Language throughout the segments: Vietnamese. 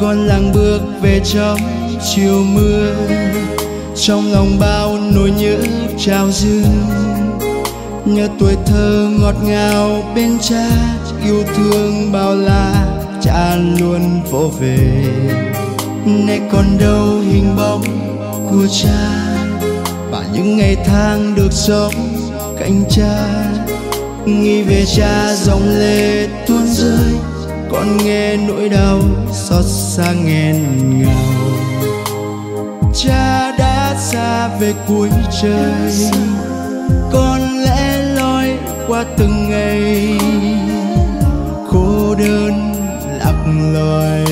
con làng bước về trong chiều mưa, trong lòng bao nỗi nhớ trào dâng. Nhớ tuổi thơ ngọt ngào bên cha, yêu thương bao la cha luôn vỗ về. Nay còn đâu hình bóng của cha và những ngày tháng được sống cạnh cha. Nghĩ về cha dòng lệ tuôn rơi, con nghe nỗi đau xót xa nghẹn ngào. Cha đã xa về cuối trời, con lẻ loi qua từng ngày cô đơn lạc loài.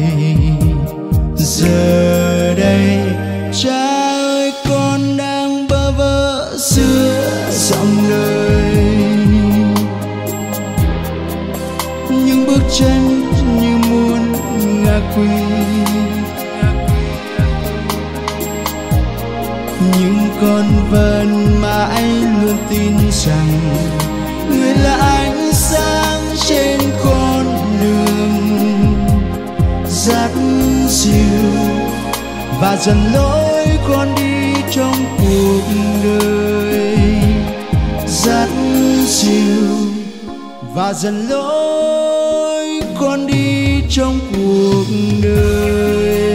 Giờ đây cha ơi, con đang bơ vơ giữa dòng đời, những bước chân như muốn ngã quỵ. Nhưng con vẫn mãi luôn tin rằng người là ánh sáng trên con đường, dắt dìu và dần lối con đi trong cuộc đời. Dắt dìu và dần lối con đi trong cuộc đời.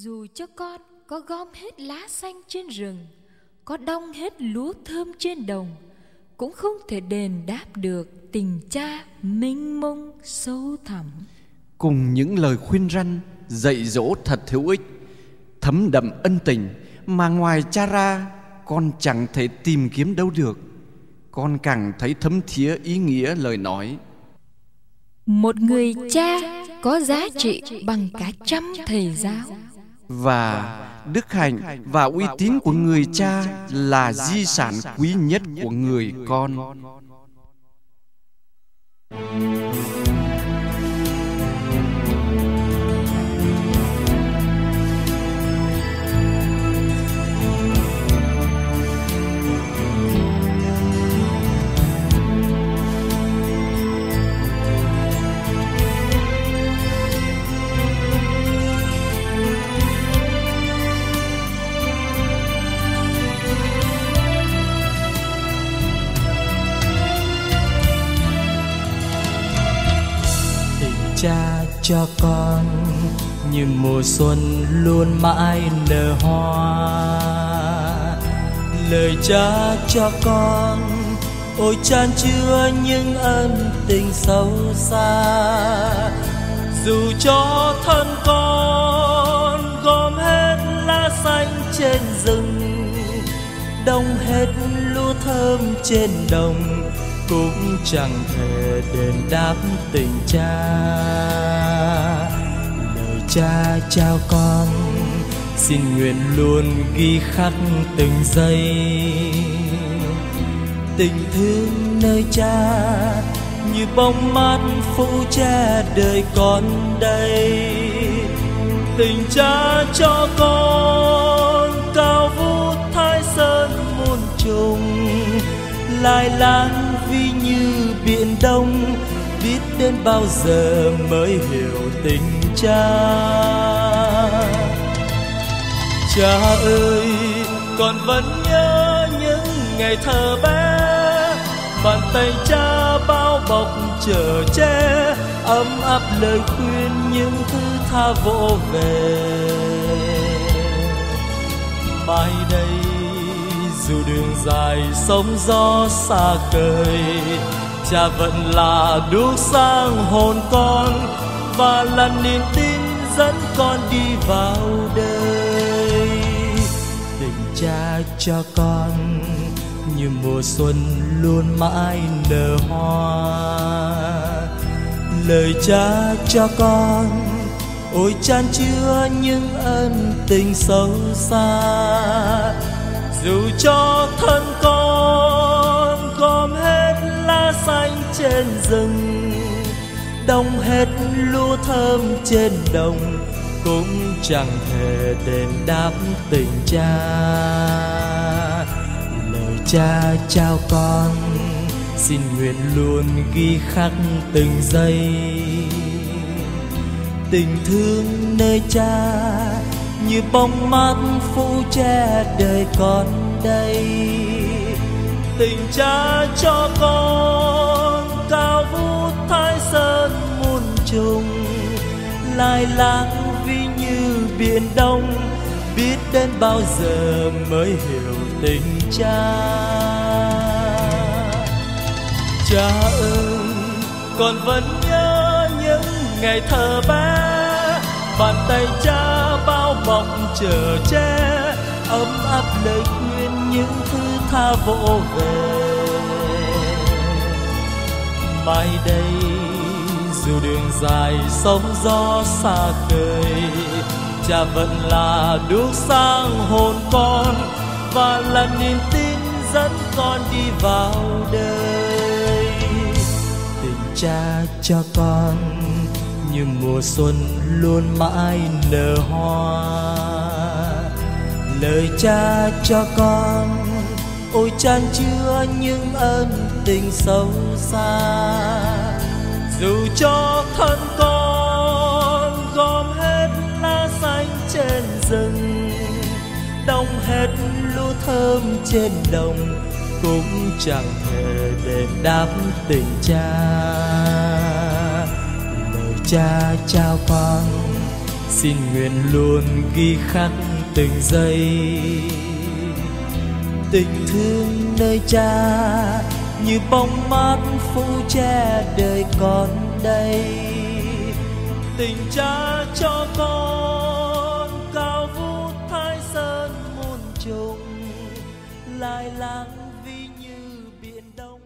Dù cho con có gom hết lá xanh trên rừng, có đong hết lúa thơm trên đồng, cũng không thể đền đáp được tình cha mênh mông sâu thẳm. Cùng những lời khuyên răn, dạy dỗ thật hữu ích, thấm đậm ân tình mà ngoài cha ra con chẳng thể tìm kiếm đâu được. Con càng thấy thấm thía ý nghĩa lời nói. Một người cha có giá trị bằng cả 100 thầy giáo. Và đức hạnh và uy tín của người cha là di sản quý nhất của người con. Cha cho con như mùa xuân luôn mãi nở hoa. Lời cha cho con ôi chan chứa những ân tình sâu xa. Dù cho thân con gom hết lá xanh trên rừng, đong hết lúa thơm trên đồng, cũng chẳng thể đền đáp tình cha. Lời cha trao con xin nguyện luôn ghi khắc từng giây. Tình thương nơi cha như bóng mát phụ che đời con đây. Tình cha cho con cao vút thái sơn muôn trùng, lai láng vì như biển đông, biết đến bao giờ mới hiểu tình cha. Cha ơi, con vẫn nhớ những ngày thơ bé, bàn tay cha bao bọc chở che, ấm áp lời khuyên những thứ tha vỗ về. Mai đây dù đường dài sóng gió xa khơi, cha vẫn là đuốc sáng hồn con và là niềm tin dẫn con đi vào đời. Tình cha cho con như mùa xuân luôn mãi nở hoa. Lời cha cho con ôi chan chứa những ân tình sâu xa. Dù cho thân con gom hết lá xanh trên rừng, đong hết lúa thơm trên đồng, cũng chẳng thể đền đáp tình cha. Lời cha trao con xin nguyện luôn ghi khắc từng giây. Tình thương nơi cha như bóng mát phủ che đời con đây. Tình cha cho con cao vút thái sơn muôn trùng, lai láng vì như biển đông, biết đến bao giờ mới hiểu tình cha. Cha ơi, con vẫn nhớ những ngày thơ bé, bàn tay cha bao bọc chở che, ấm áp lời khuyên những thứ tha vỗ về. Mai đây dù đường dài sóng gió xa khơi, cha vẫn là đuốc sáng hồn con và là niềm tin dẫn con đi vào đời. Tình cha cho con như mùa xuân luôn mãi nở hoa. Lời cha cho con ôi chan chứa những ân tình sâu xa. Dù cho thân con gom hết lá xanh trên rừng, đong hết lúa thơm trên đồng, cũng chẳng thể đền đáp tình cha. Lời cha trao con xin nguyện luôn ghi khắc từng giây. Tình thương nơi cha như bóng mát phủ che đời con đây. Tình cha cho con cao vút thái sơn muôn trùng, lai láng ví như biển đông.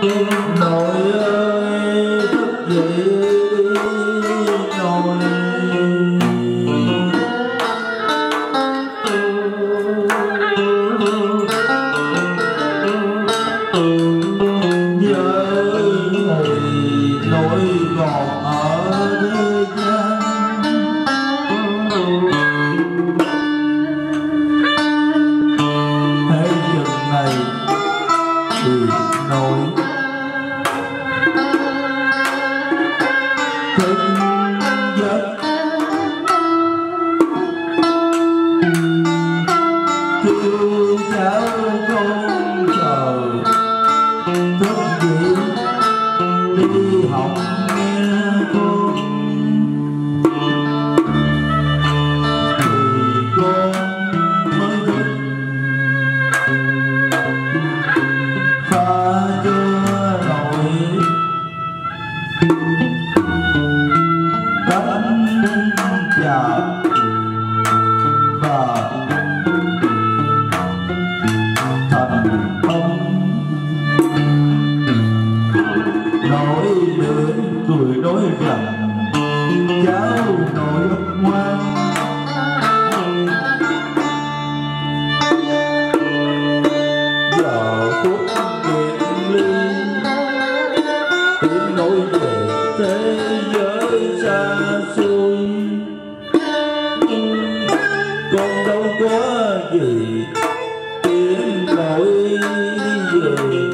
Nội ơi thức dậy nội, nỗi còn ở thế gian. Thế dừng này thì nỗi thức giấc, kêu cháu con chờ thức dậy đi học nghe con, thì con mới thức pha cho nội tắm trà và thành tâm. Nội lưỡi cười nói rằng cháu nội ngoan, giờ phút biệt ly tiếng nói về thế giới xa xôi, con đâu có gì tiếng nói về.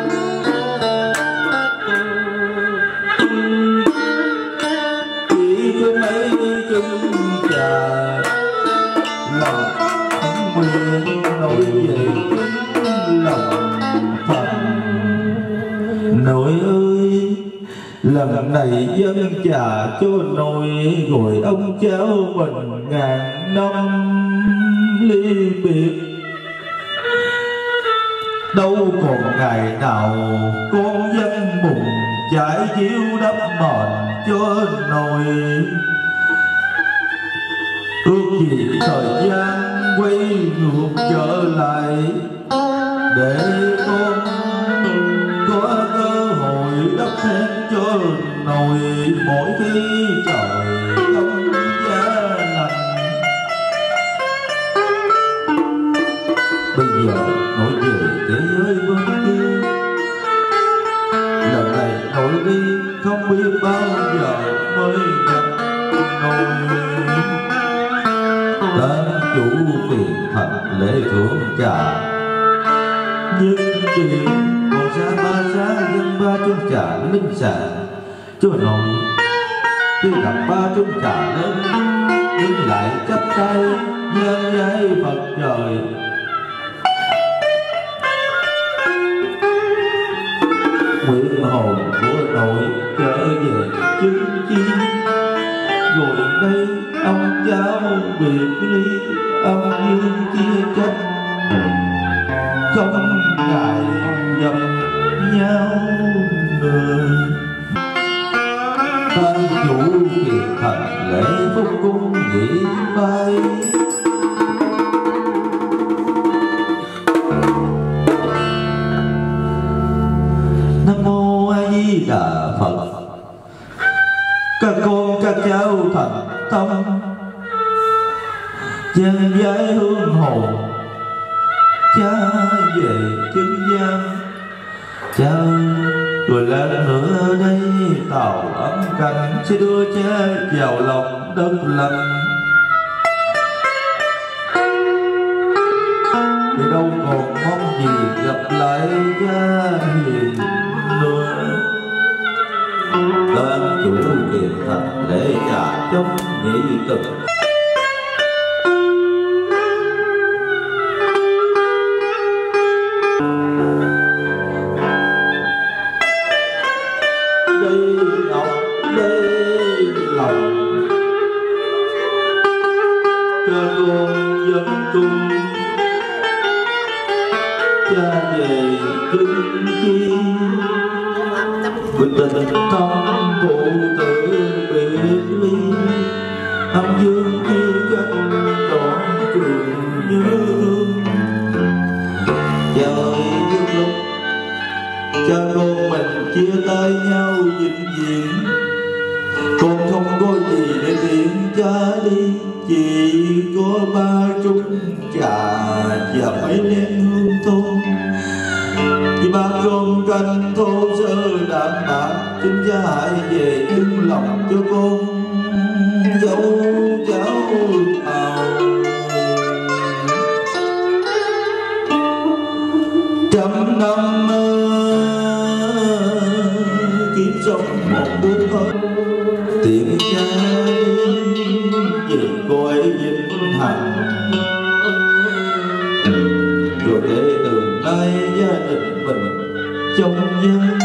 Chỉ có mấy chung trà lòng nguyện nổi về lòng thành. Nội ơi lần này dâng trà cho nội, rồi ông cháu mình ngàn năm ly biệt. Đâu còn ngày nào con dân mùng trải chiếu đắp mền cho nội. Ước gì thời gian quay ngược trở lại, để con có cơ hội đắp thêm cho nội mỗi khi trời không giá lạnh. Bây giờ nội về thế giới bên kia, lần này nội đi không biết bao giờ mới gặp nội. Tên chủ tiền thành lễ thưởng trà, nhưng tiền còn xa ba giá dân ba chung trà linh sản cho nội. Khi gặp ba chung trà lớn nhưng lại chắp tay dâng giấy Phật trời. Nguyện hồn của nội trở về chứng kiến, rồi đây ông cháu biệt ly âm dương chia cách, không ngại gặp nhau nữa. Tan chủ kiệt thành lễ phúc cung vị bay, Nam mô A Di Đà Phật. Các con các cháu thành tâm dâng giấy hương hồn cha về chứng giam. Cha rồi lần nữa ở đây tàu ấm cành sẽ đưa cha vào lòng đất lành. Vì đâu còn mong gì gặp lại cha hiền nữa. Tên chủ kiệt thành lễ trà trong nhị cực. Cha về chứng kiến bình tình tâm phụ tử biệt ly, âm dương chia cách trọn trường nhớ. Trời dương lúc cha con mình chia tay nhau vĩnh viễn. Con không có gì để tiễn cha đi, chỉ có 3 chung trà và mấy nén hương thơm. Vì ba con canh thô sơ đạm bạc, xin cha hãy về yên lòng cho con dấu cháu hào. Trăm năm kiếp sống một bước hết, tiễn cha đi về cõi vĩnh hằng. Rồi để từ nay gia đình mình trong dân,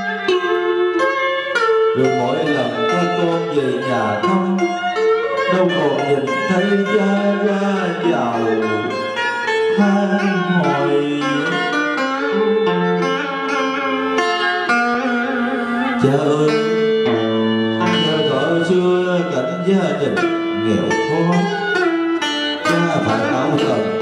rồi mỗi lần các con về nhà thăm, đâu còn nhìn thấy cha ra vào than hồi. Cha ơi, nhớ thuở xưa cảnh gia đình nghèo khó, cha phải áo tần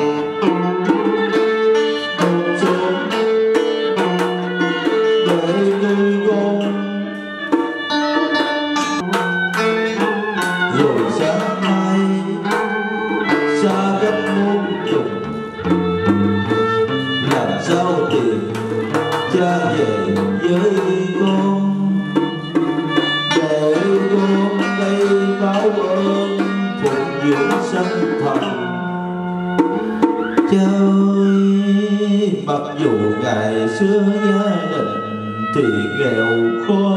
mặc dù ngày xưa gia đình thì nghèo khó,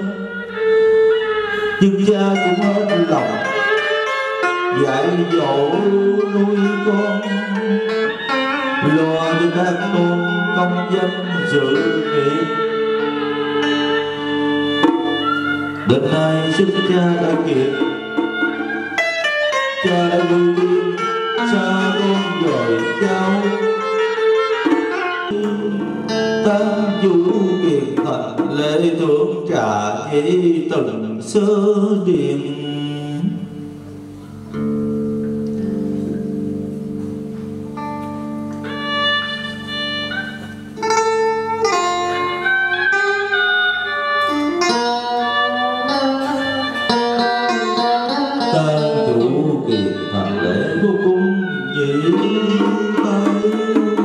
nhưng cha cũng hết lòng dạy dỗ nuôi con, lo cho các con công danh sự nghiệp. Đến nay sức cha đã kiệt, cha đã vui đi xa con rồi cháu. Tam chủ kiệt thành lễ thượng trà chỉ từng sơ điện. Tam chủ kiệt thành lễ vô cung dĩ tay.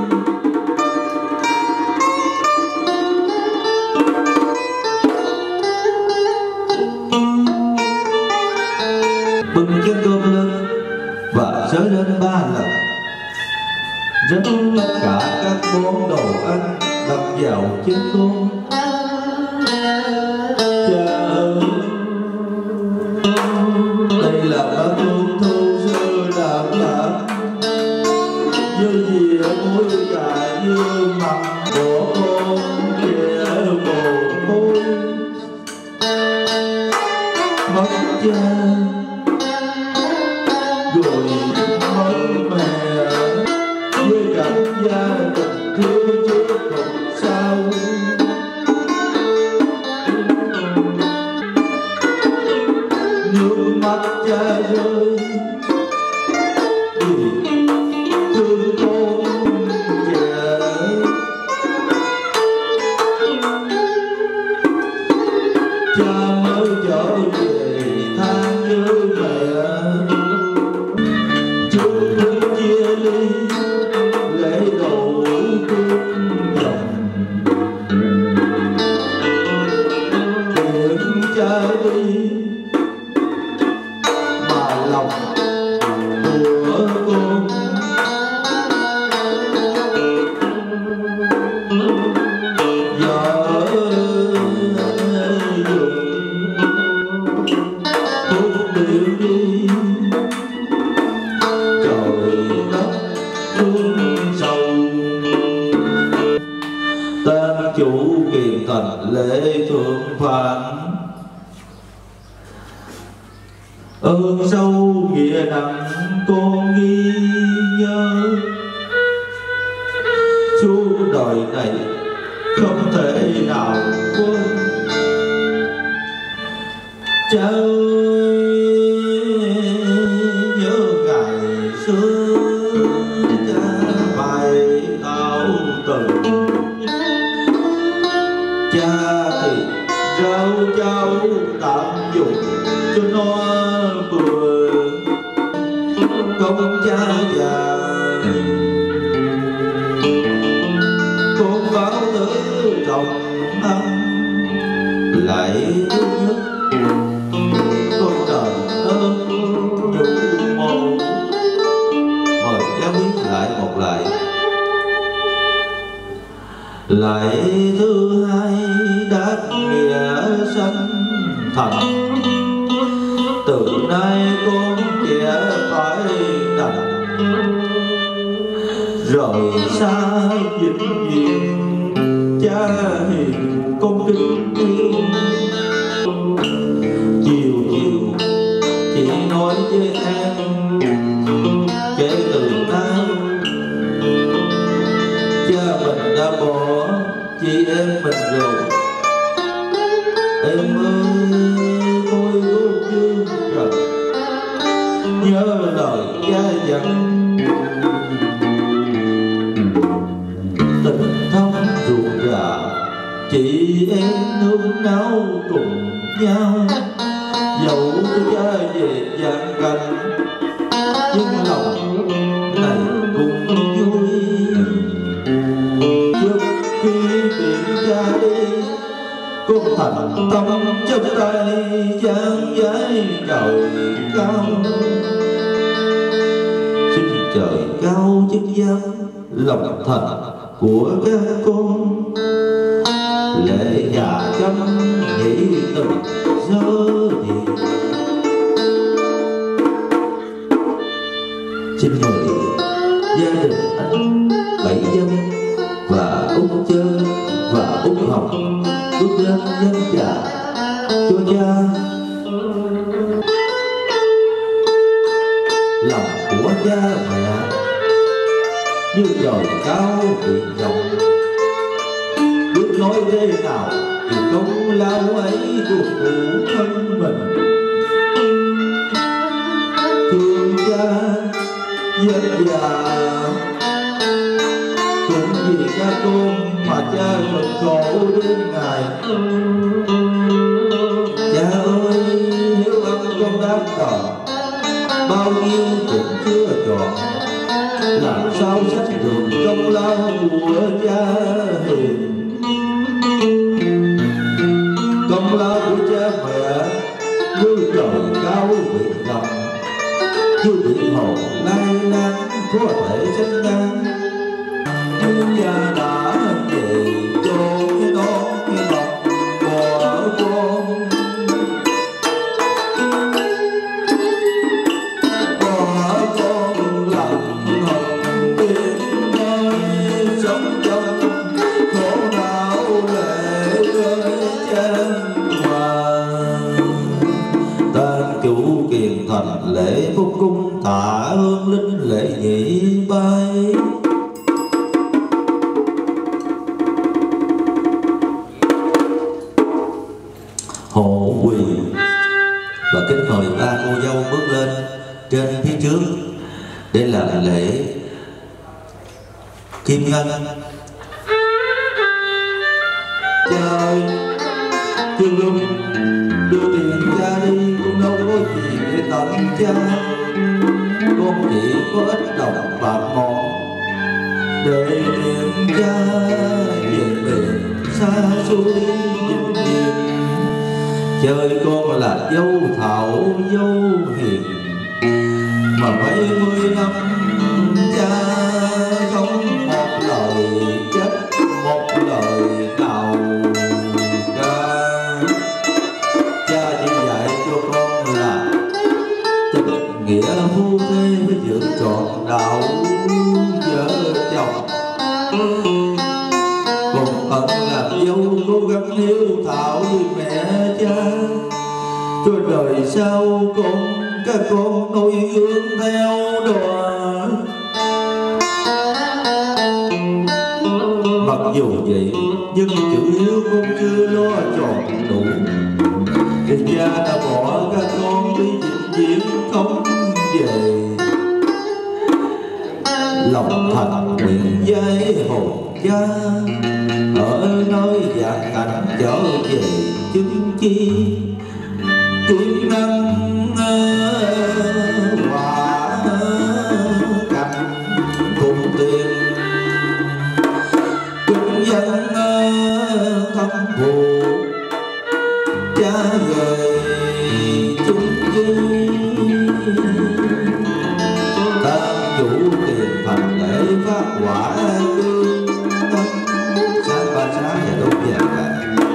Bưng chén cơm lên và xới lên 3 lần, rất tất cả các món đồ ăn đặt vào chén cơm. Cha ơi, đây là bát cơm thô sơ đạm bạc, dưa dìa muối cà dưa mặn của con kẻ mồ côi. Mất cha rồi mất mẹ, với cảnh gia đình thiếu chứ không sao. Nước mắt cha rơi vì thương con trẻ. Cha mới trở về than nhớ mẹ, chia ly lễ đầu cung dòng. Tiễn cha đi mà lòng của con vợ dùng thuốc điều đi. Tam chủ kiệt thành lễ thượng phản, ơn sâu nghĩa nặng con ghi nhớ. Suốt đời này không thể nào quên. Cha ơi, nhớ ngày xưa cha phải tạo từng cha thì rau cháu tạm dùng cho nó bừa, công cha già con báo tử rộng ăn lại thứ nhất con đời ơn đủ màu. Mời giáo viết lại một lại. Lại thứ hai đáp nghĩa sanh thành, từ nay con trẻ phải đành rời xa vĩnh viễn, cha hiền con kính yêu. Chiều chiều chỉ nói với em, kể từ nay cha mình đã bỏ chị em mình rồi. Em ơi tôi vô chương trần, nhớ lời cha dặn, tình thâm ruột rà chị em nương náu cùng nhau. Dẫu cha về vạn cảnh, nhưng lòng này cũng vui. Trước khi tiễn cha đi, con thành tâm chấp tay dang dái trời cao. Xin trời cao chức giám lòng thành của các con, lệ già chăm nghĩ từng giờ gì. Xin mời gia đình anh Bảy Dân và Út Chơ và Út Hồng bước lên dân trà cho cha. Lòng của cha mẹ như trời cao biển rộng, biết nói thế nào thì công lao ấy của phụ thân mình. Thương cha vất vả cũng vì cha con mà cha cực khổ đêm ngày. Cha ơi hiếu ân con đáp đền, bao nhiêu cũng chưa trọn, làm sao sách được công lao của cha hiền. Công lao của cha mẹ như trời cao biển rộng, như biển hồ lai láng có thể sánh ngang. Nhưng cha đã về cho cái đó cái lòng của con, lễ phúc cung tạ ơn linh lễ nhị bay. Hộ quỳ và kính mời ba cô dâu bước lên trên phía trước để làm lễ kim ngân. Cha ơi, Trương Luân đưa tiền cha đi, con đâu có gì để tận cha. Con chỉ có ít đồng bạc mòn để niệm cha về miền xa xôi vĩnh viễn. Chơi con là dâu thảo dâu hiền, mà mấy mươi năm cha không một lời trách, một lời nào ca. Cha chỉ dạy cho con là tình nghĩa phu thê phải giữ trọn đạo vợ chồng. Còn tận làm dâu cố gắng hiếu thảo với mẹ cha, cho đời sau các con noi gương theo đò. Mặc dù vậy nhưng chữ hiếu con chưa lo tròn đủ, thì cha đã bỏ các con đi vĩnh viễn không về. Lòng thành nguyện với hồn cha ở nơi vạn cảnh trở về chứng chi cuối năm quả cành cùng tiền chung dân thâm thù cha về chung chi tam chủ tiền thành để phát quả sáng ba sáng và đốt vàng cả.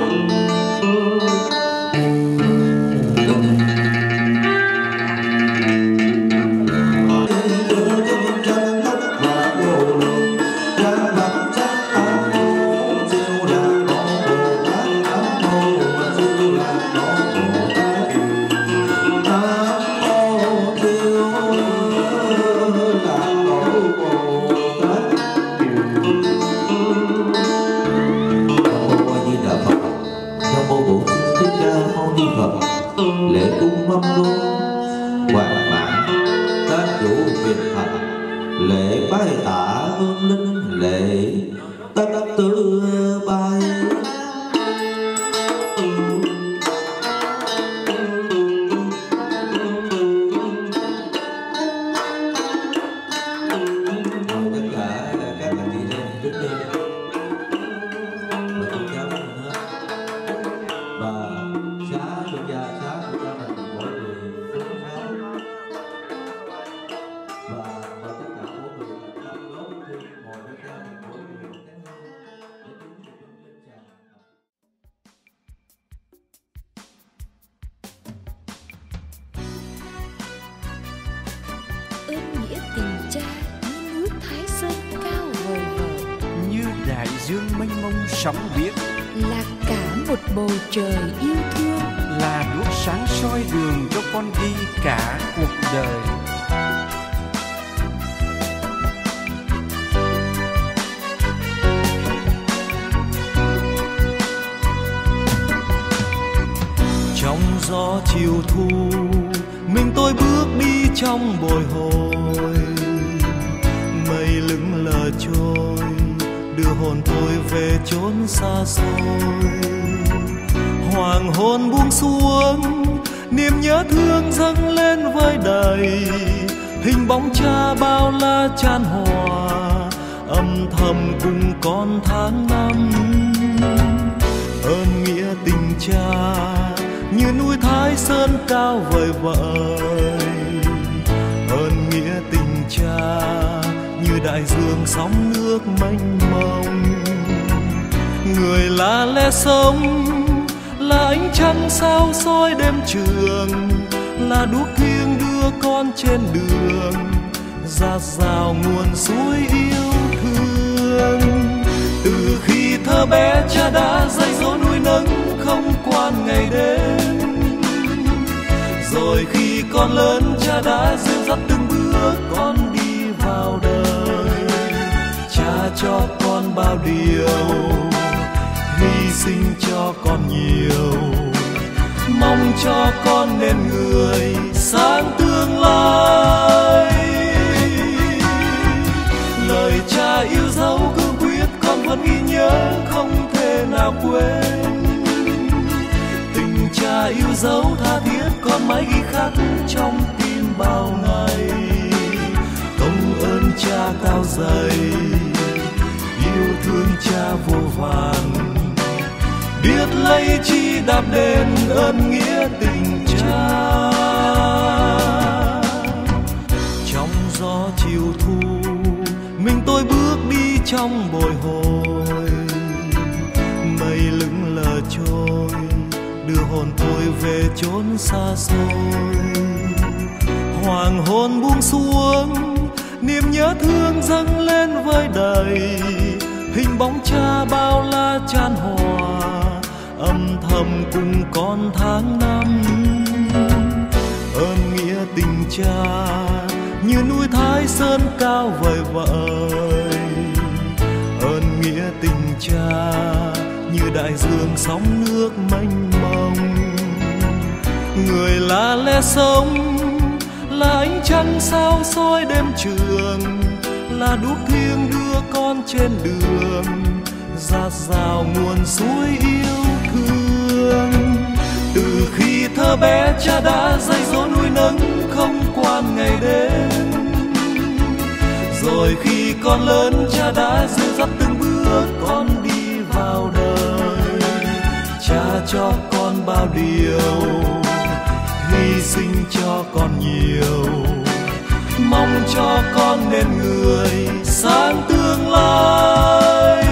Lễ cung mâm đôn hoàng mãn tam chủ biệt thành lễ bái tạ hương linh lễ tất tư bài tất cả các anh chị em trước đây và con cháu nữa và xá cho cha xá cho cha mình mỗi người phước khá và tất cả mỗi người đóng góp thêm ngồi với cha mỗi người một cái để chúng lên cha. Ơn nghĩa tình cha như núi Thái Sơn cao vời vợi, như đại dương mênh mông sóng biếc, là cả một bầu trời yêu thương, là đuốc sáng soi đường cho con đi cả cuộc đời. Trong gió chiều thu mình tôi bước đi trong bồi hồi, mây lững lờ trôi đưa hồn tôi về chốn xa xôi. Hoàng hôn buông xuống niềm nhớ thương dâng lên với đầy, hình bóng cha bao la chan hòa âm thầm cùng con tháng năm. Ơn nghĩa tình cha như núi Thái Sơn cao vời vợi, ơn nghĩa tình cha như đại dương sóng nước mênh mông. Người là lẽ sống, là ánh trăng sao soi đêm trường, là đuốc thiêng đưa con trên đường, dạt dào nguồn suối yêu thương. Từ khi thơ bé cha đã dạy dỗ nuôi nấng không quan ngày đêm, rồi khi con lớn cha đã dìu dắt từng bước con đi vào đời. Cha cho con bao điều, hy sinh cho con nhiều, mong cho con nên người sáng tương lai. Lời cha yêu dấu cương quyết con vẫn ghi nhớ không thể nào quên. Tình cha yêu dấu tha thiết con mãi ghi khắc trong tim bao ngày. Công ơn cha cao dày, yêu thương cha vô vàn, biết lấy chi đạp đền ơn nghĩa tình cha. Trong gió chiều thu mình tôi bước đi trong bồi hồi, mây lững lờ trôi đưa hồn tôi về chốn xa xôi. Hoàng hôn buông xuống niềm nhớ thương dâng lên với đầy, hình bóng cha bao la chan hòa âm thầm cùng con tháng năm. Ơn nghĩa tình cha như núi Thái Sơn cao vời vợi, ơn nghĩa tình cha như đại dương sóng nước mênh mông. Người là lẽ sống, là ánh trăng sao soi đêm trường, là đuốc thiêng đưa con trên đường, dạt dào nguồn suối yêu thương. thuở bé cha đã dạy dỗ nuôi nấng không quản ngày đêm. Rồi khi con lớn cha đã dìu dắt từng bước con đi vào đời. Cha cho con bao điều, hy sinh cho con nhiều, mong cho con nên người sáng tương lai.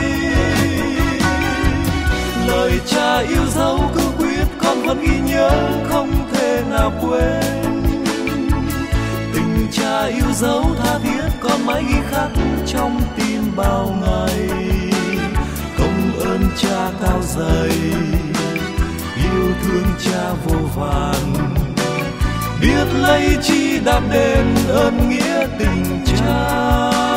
Lời cha yêu dấu cương quyết con vẫn ghi nhớ không thể nào quên. Tình cha yêu dấu tha thiết con mãi ghi khắc trong tim bao ngày. Công ơn cha cao dày, yêu thương cha vô vàn, biết lấy chi đạp đền ơn nghĩa tình cha.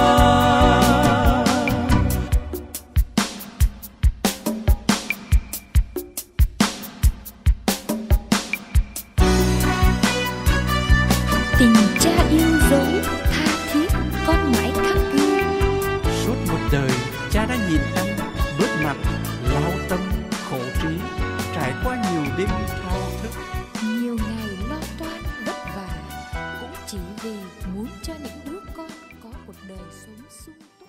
Tình cha yêu dấu tha thiết con mãi khắc ghi. Suốt một đời cha đã nhìn anh bước mặt lao tâm khổ trí, trải qua nhiều đêm thao thức, Nhiều ngày lo toan vất vả, cũng chỉ vì muốn cho những đứa con có một đời sống sung túc.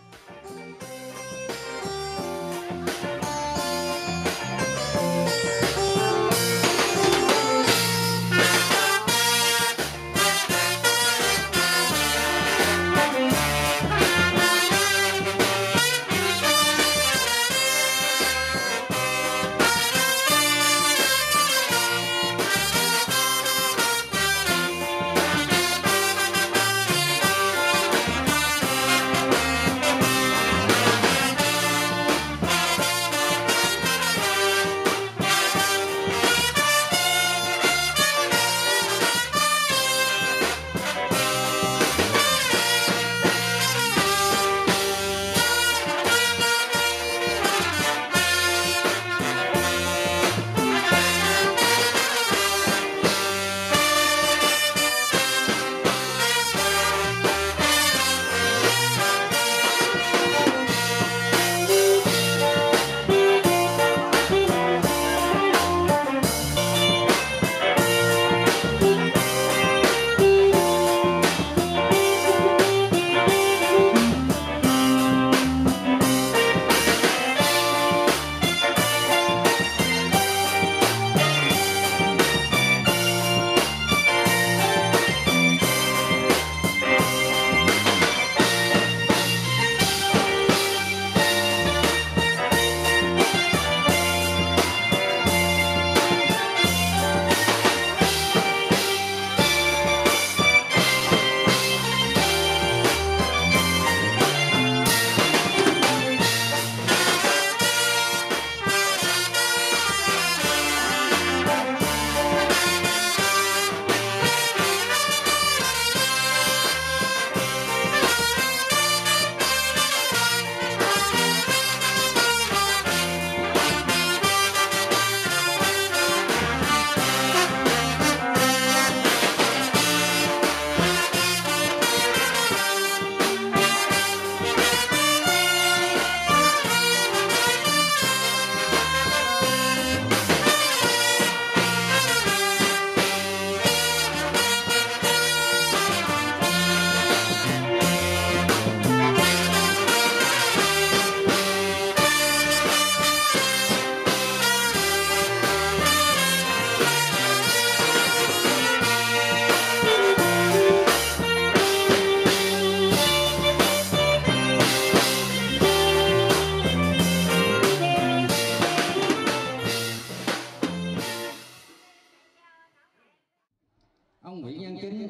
Ông Nguyễn Văn Chính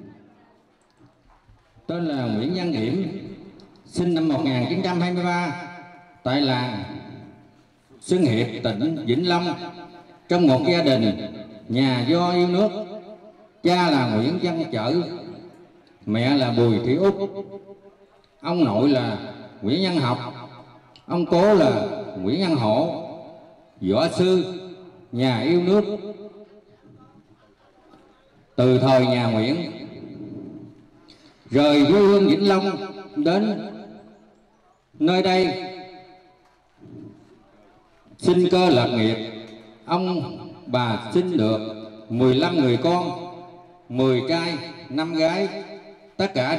tên là Nguyễn Văn Hiểm, sinh năm 1923 tại làng Xuân Hiệp, tỉnh Vĩnh Long, trong một gia đình nhà do yêu nước. Cha là Nguyễn Văn Chở, mẹ là Bùi Thị Út. Ông nội là Nguyễn Văn Học, ông cố là Nguyễn Văn Hổ, võ sư, nhà yêu nước. Từ thời nhà Nguyễn rời quê hương Vĩnh Long đến nơi đây sinh cơ lập nghiệp, ông bà sinh được 15 người con, 10 trai 5 gái, tất cả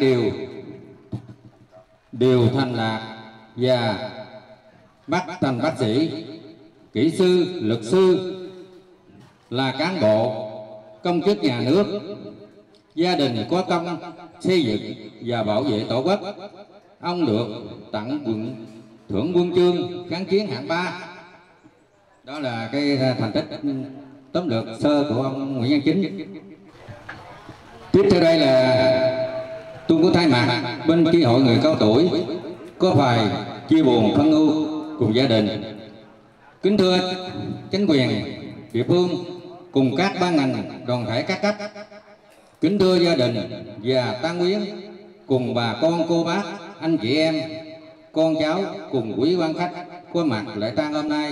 đều thành đạt và bắt thành bác sĩ, kỹ sư, luật sư, là cán bộ công chức nhà nước. Gia đình có công xây dựng và bảo vệ tổ quốc. Ông được tặng thưởng huân chương kháng chiến hạng 3. Đó là cái thành tích tóm lược sơ của ông Nguyễn Văn Chính. Tiếp theo đây là tôi có thay mặt bên chi hội người cao tuổi có bài chia buồn phân ưu cùng gia đình. Kính thưa chính quyền địa phương cùng các ban ngành đoàn thể các cấp, kính thưa gia đình và tang quyến cùng bà con cô bác anh chị em con cháu cùng quý quan khách có mặt lễ tang hôm nay.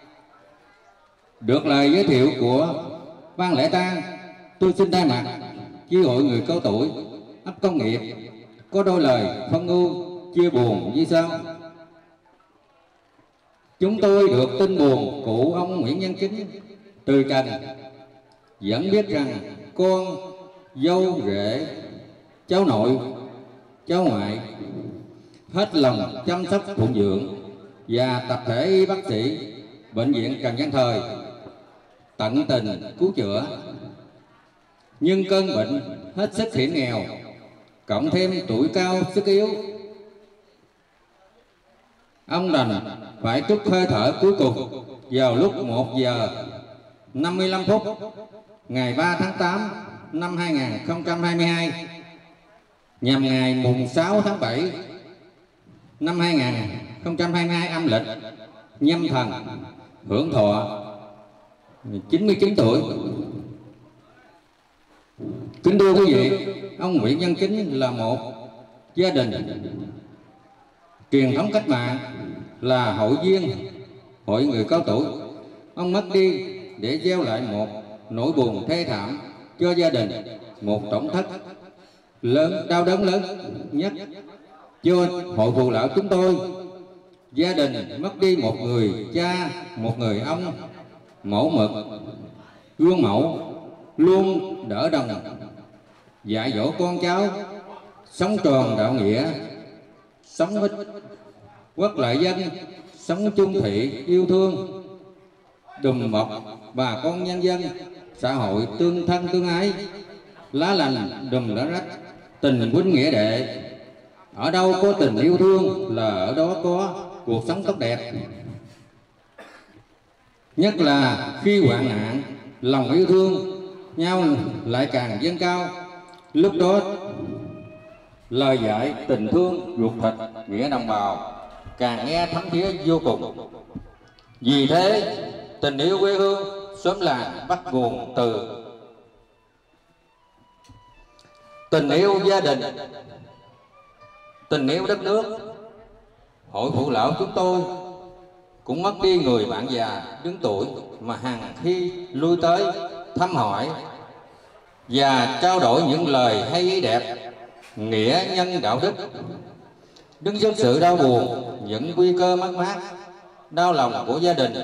Được lời giới thiệu của ban lễ tang, tôi xin thay mặt chi hội người cao tuổi ấp Công Nghiệp có đôi lời phân ưu chia buồn như sau. Chúng tôi được tin buồn cụ ông Nguyễn Văn Chính từ trần, vẫn biết rằng con, dâu, rể, cháu nội, cháu ngoại hết lòng chăm sóc phụng dưỡng và tập thể y bác sĩ bệnh viện Trần Văn Thời tận tình cứu chữa. Nhưng cơn bệnh hết sức hiểm nghèo, cộng thêm tuổi cao sức yếu, ông đành phải trút hơi thở cuối cùng vào lúc 1 giờ 55 phút ngày 3 tháng 8 năm 2022 nhằm ngày mùng 6 tháng 7 năm 2022 âm lịch Nhâm Thần, hưởng thọ 99 tuổi. Kính thưa quý vị, ông Nguyễn Văn Chính là một gia đình truyền thống cách mạng, là hội viên hội người cao tuổi. Ông mất đi để gieo lại một nỗi buồn thê thảm cho gia đình, một tổn thất lớn, đau đớn lớn nhất cho hội phụ lão chúng tôi. Gia đình mất đi một người cha, một người ông mẫu mực, gương mẫu, luôn đỡ đần dạy dỗ con cháu sống tròn đạo nghĩa, sống ích quốc lợi dân, sống chung thủy yêu thương, đùm bọc bà con nhân dân, xã hội tương thân tương ái, lá lành đùm lá rách, tình huynh nghĩa đệ. Ở đâu có tình yêu thương là ở đó có cuộc sống tốt đẹp. Nhất là khi hoạn nạn, lòng yêu thương nhau lại càng dâng cao. Lúc đó lời dạy tình thương ruột thịt nghĩa đồng bào càng nghe thấm thía vô cùng. Vì thế tình yêu quê hương xóm làng bắt nguồn từ tình yêu gia đình, tình yêu đất nước. Hội phụ lão chúng tôi cũng mất đi người bạn già đứng tuổi mà hàng khi lui tới thăm hỏi và trao đổi những lời hay ý đẹp, nghĩa nhân đạo đức. Đứng trước sự đau buồn, những nguy cơ mất mát, đau lòng của gia đình,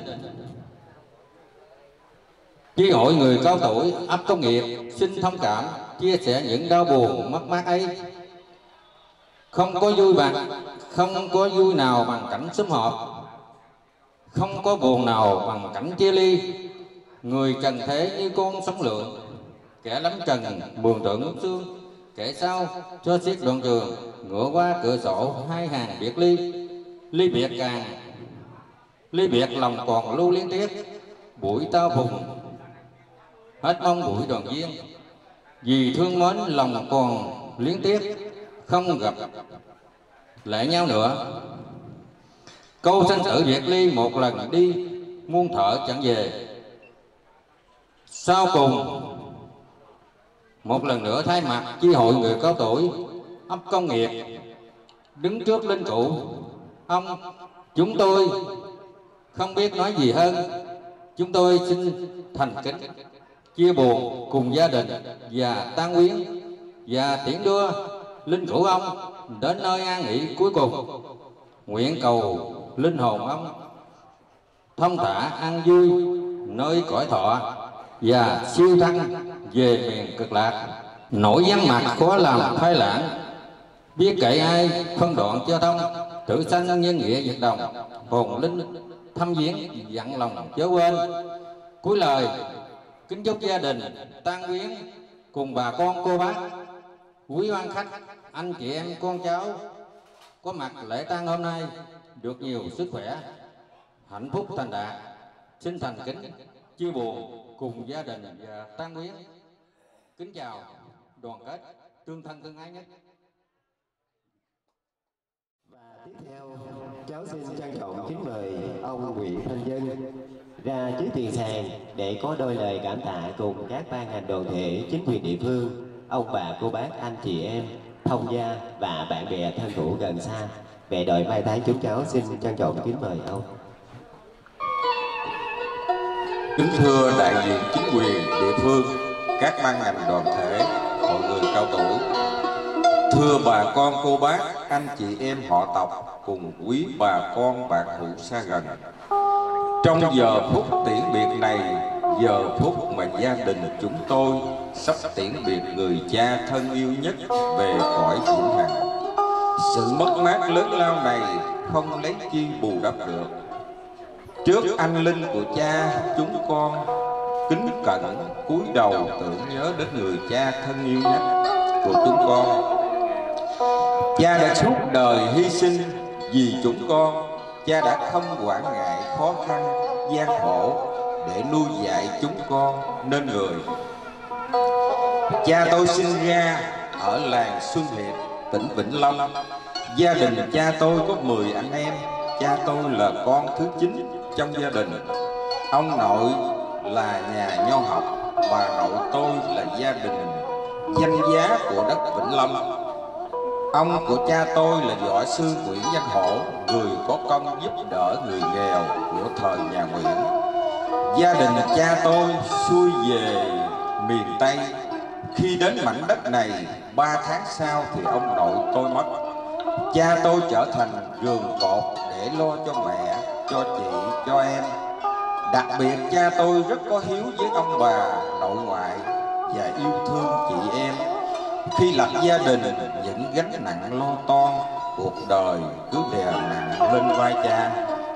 chi hội người cao tuổi ấp Công Nghiệp xin thông cảm chia sẻ những đau buồn mất mát ấy. Không có vui nào bằng cảnh sum họp, không có buồn nào bằng cảnh chia ly. Người trần thế như con sóng lượng, kẻ lắm trần buồn tưởng ngút xương, kẻ sau cho xiết đoạn trường ngựa qua cửa sổ hai hàng biệt ly. Ly biệt lòng còn lưu liên tiếc, buổi tao phùng hết mong buổi đoàn viên. Vì thương mến lòng còn liên tiếc, không gặp lại nhau nữa. Câu sanh tử biệt ly một lần đi, muôn thở chẳng về. Sau cùng một lần nữa thay mặt chi hội người cao tuổi ấp Công Nghiệp đứng trước linh cụ ông, chúng tôi không biết nói gì hơn. Chúng tôi xin thành kính chia buồn cùng gia đình và tang quyến và tiễn đưa linh cữu ông đến nơi an nghỉ cuối cùng. Nguyện cầu linh hồn ông thông thả an vui nơi cõi thọ, và siêu thăng về miền cực lạc. Nỗi vắng mặt khó làm phai lãng, biết kể ai phân đoạn cho thông. Tử sanh nhân nghĩa việc đồng, hồn linh thăm viếng dặn lòng chớ quên. Cuối lời kính chúc gia đình tang quyến cùng bà con cô bác, quý quan khách, anh chị em con cháu có mặt lễ tang hôm nay được nhiều sức khỏe, hạnh phúc thành đạt. Xin thành kính chia buồn cùng gia đình và tang quyến. Kính chào đoàn kết tương thân tương ái nhất. Và tiếp theo, cháu xin trân trọng kính mời ông Nguyễn Thanh Dân ra trước tiền sàn để có đôi lời cảm tạ cùng các ban ngành đoàn thể, chính quyền địa phương, ông bà cô bác, anh chị em, thông gia và bạn bè thân hữu gần xa. Về đội mai táng, chúng cháu xin trân trọng kính mời ông. Kính thưa đại diện chính quyền địa phương, các ban ngành đoàn thể, hội người cao tuổi, thưa bà con cô bác, anh chị em họ tộc cùng quý bà con bạn hữu xa gần. Trong giờ phút tiễn biệt này, giờ phút mà gia đình chúng tôi sắp tiễn biệt người cha thân yêu nhất về cõi vĩnh hằng, sự mất mát lớn lao này không lấy chi bù đắp được. Trước anh linh của cha, chúng con kính cẩn cúi đầu tưởng nhớ đến người cha thân yêu nhất của chúng con. Cha đã suốt đời hy sinh vì chúng con. Cha đã không quản ngại khó khăn, gian khổ để nuôi dạy chúng con nên người. Cha tôi sinh ra ở làng Xuân Hiệp, tỉnh Vĩnh Long. Gia đình cha tôi có 10 anh em. Cha tôi là con thứ 9 trong gia đình. Ông nội là nhà nho học, bà nội tôi là gia đình danh giá của đất Vĩnh Long. Ông của cha tôi là võ sư Nguyễn Văn Hổ, người có công giúp đỡ người nghèo của thời nhà Nguyễn. Gia đình cha tôi xuôi về miền Tây. Khi đến mảnh đất này, 3 tháng sau thì ông nội tôi mất. Cha tôi trở thành giường cột để lo cho mẹ, cho chị, cho em. Đặc biệt cha tôi rất có hiếu với ông bà, nội ngoại và yêu thương chị em. Khi lập gia đình, những gánh nặng lo toan cuộc đời cứ đè nặng lên vai cha.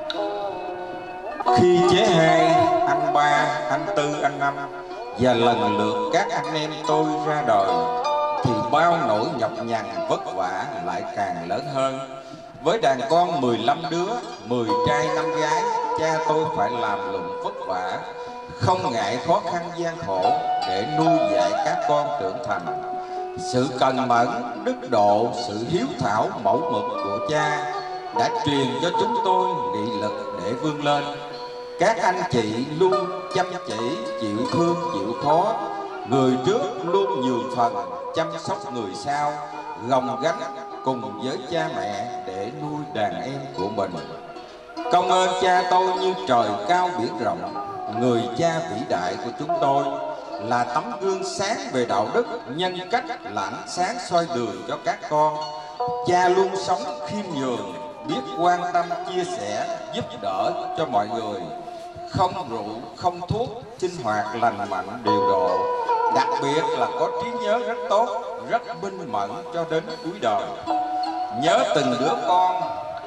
Khi chế 2, anh 3, anh 4, anh 5 và lần lượt các anh em tôi ra đời, thì bao nỗi nhọc nhằn vất vả lại càng lớn hơn. Với đàn con 15 đứa, 10 trai 5 gái, cha tôi phải làm lụng vất vả, không ngại khó khăn gian khổ để nuôi dạy các con trưởng thành. Sự cần mẫn, đức độ, sự hiếu thảo mẫu mực của cha đã truyền cho chúng tôi nghị lực để vươn lên. Các anh chị luôn chăm chỉ, chịu thương, chịu khó. Người trước luôn nhường phần, chăm sóc người sau, gồng gánh cùng với cha mẹ để nuôi đàn em của mình. Công ơn cha tôi như trời cao biển rộng. Người cha vĩ đại của chúng tôi là tấm gương sáng về đạo đức, nhân cách, là ánh sáng soi đường cho các con. Cha luôn sống khiêm nhường, biết quan tâm, chia sẻ, giúp đỡ cho mọi người. Không rượu, không thuốc, sinh hoạt lành mạnh, điều độ. Đặc biệt là có trí nhớ rất tốt, rất minh mẫn cho đến cuối đời. Nhớ từng đứa con,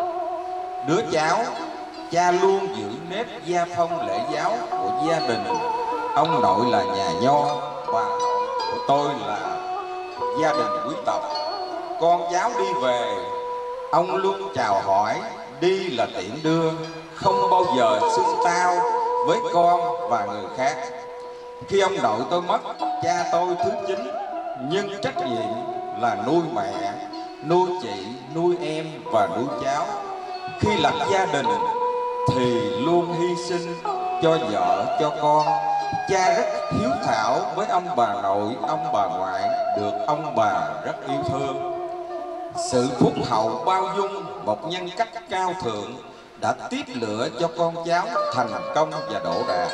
đứa cháu, cha luôn giữ nếp gia phong lễ giáo của gia đình. Ông nội là nhà nho, bà nội của tôi là gia đình quý tộc. Con cháu đi về, ông luôn chào hỏi, đi là tiễn đưa, không bao giờ xưng tao với con và người khác. Khi ông nội tôi mất, cha tôi thứ 9, nhưng trách nhiệm là nuôi mẹ, nuôi chị, nuôi em và nuôi cháu. Khi lập gia đình thì luôn hy sinh cho vợ, cho con. Cha rất hiếu thảo với ông bà nội, ông bà ngoại, được ông bà rất yêu thương. Sự phúc hậu bao dung, một nhân cách cao thượng đã tiếp lửa cho con cháu thành công và đỗ đạt.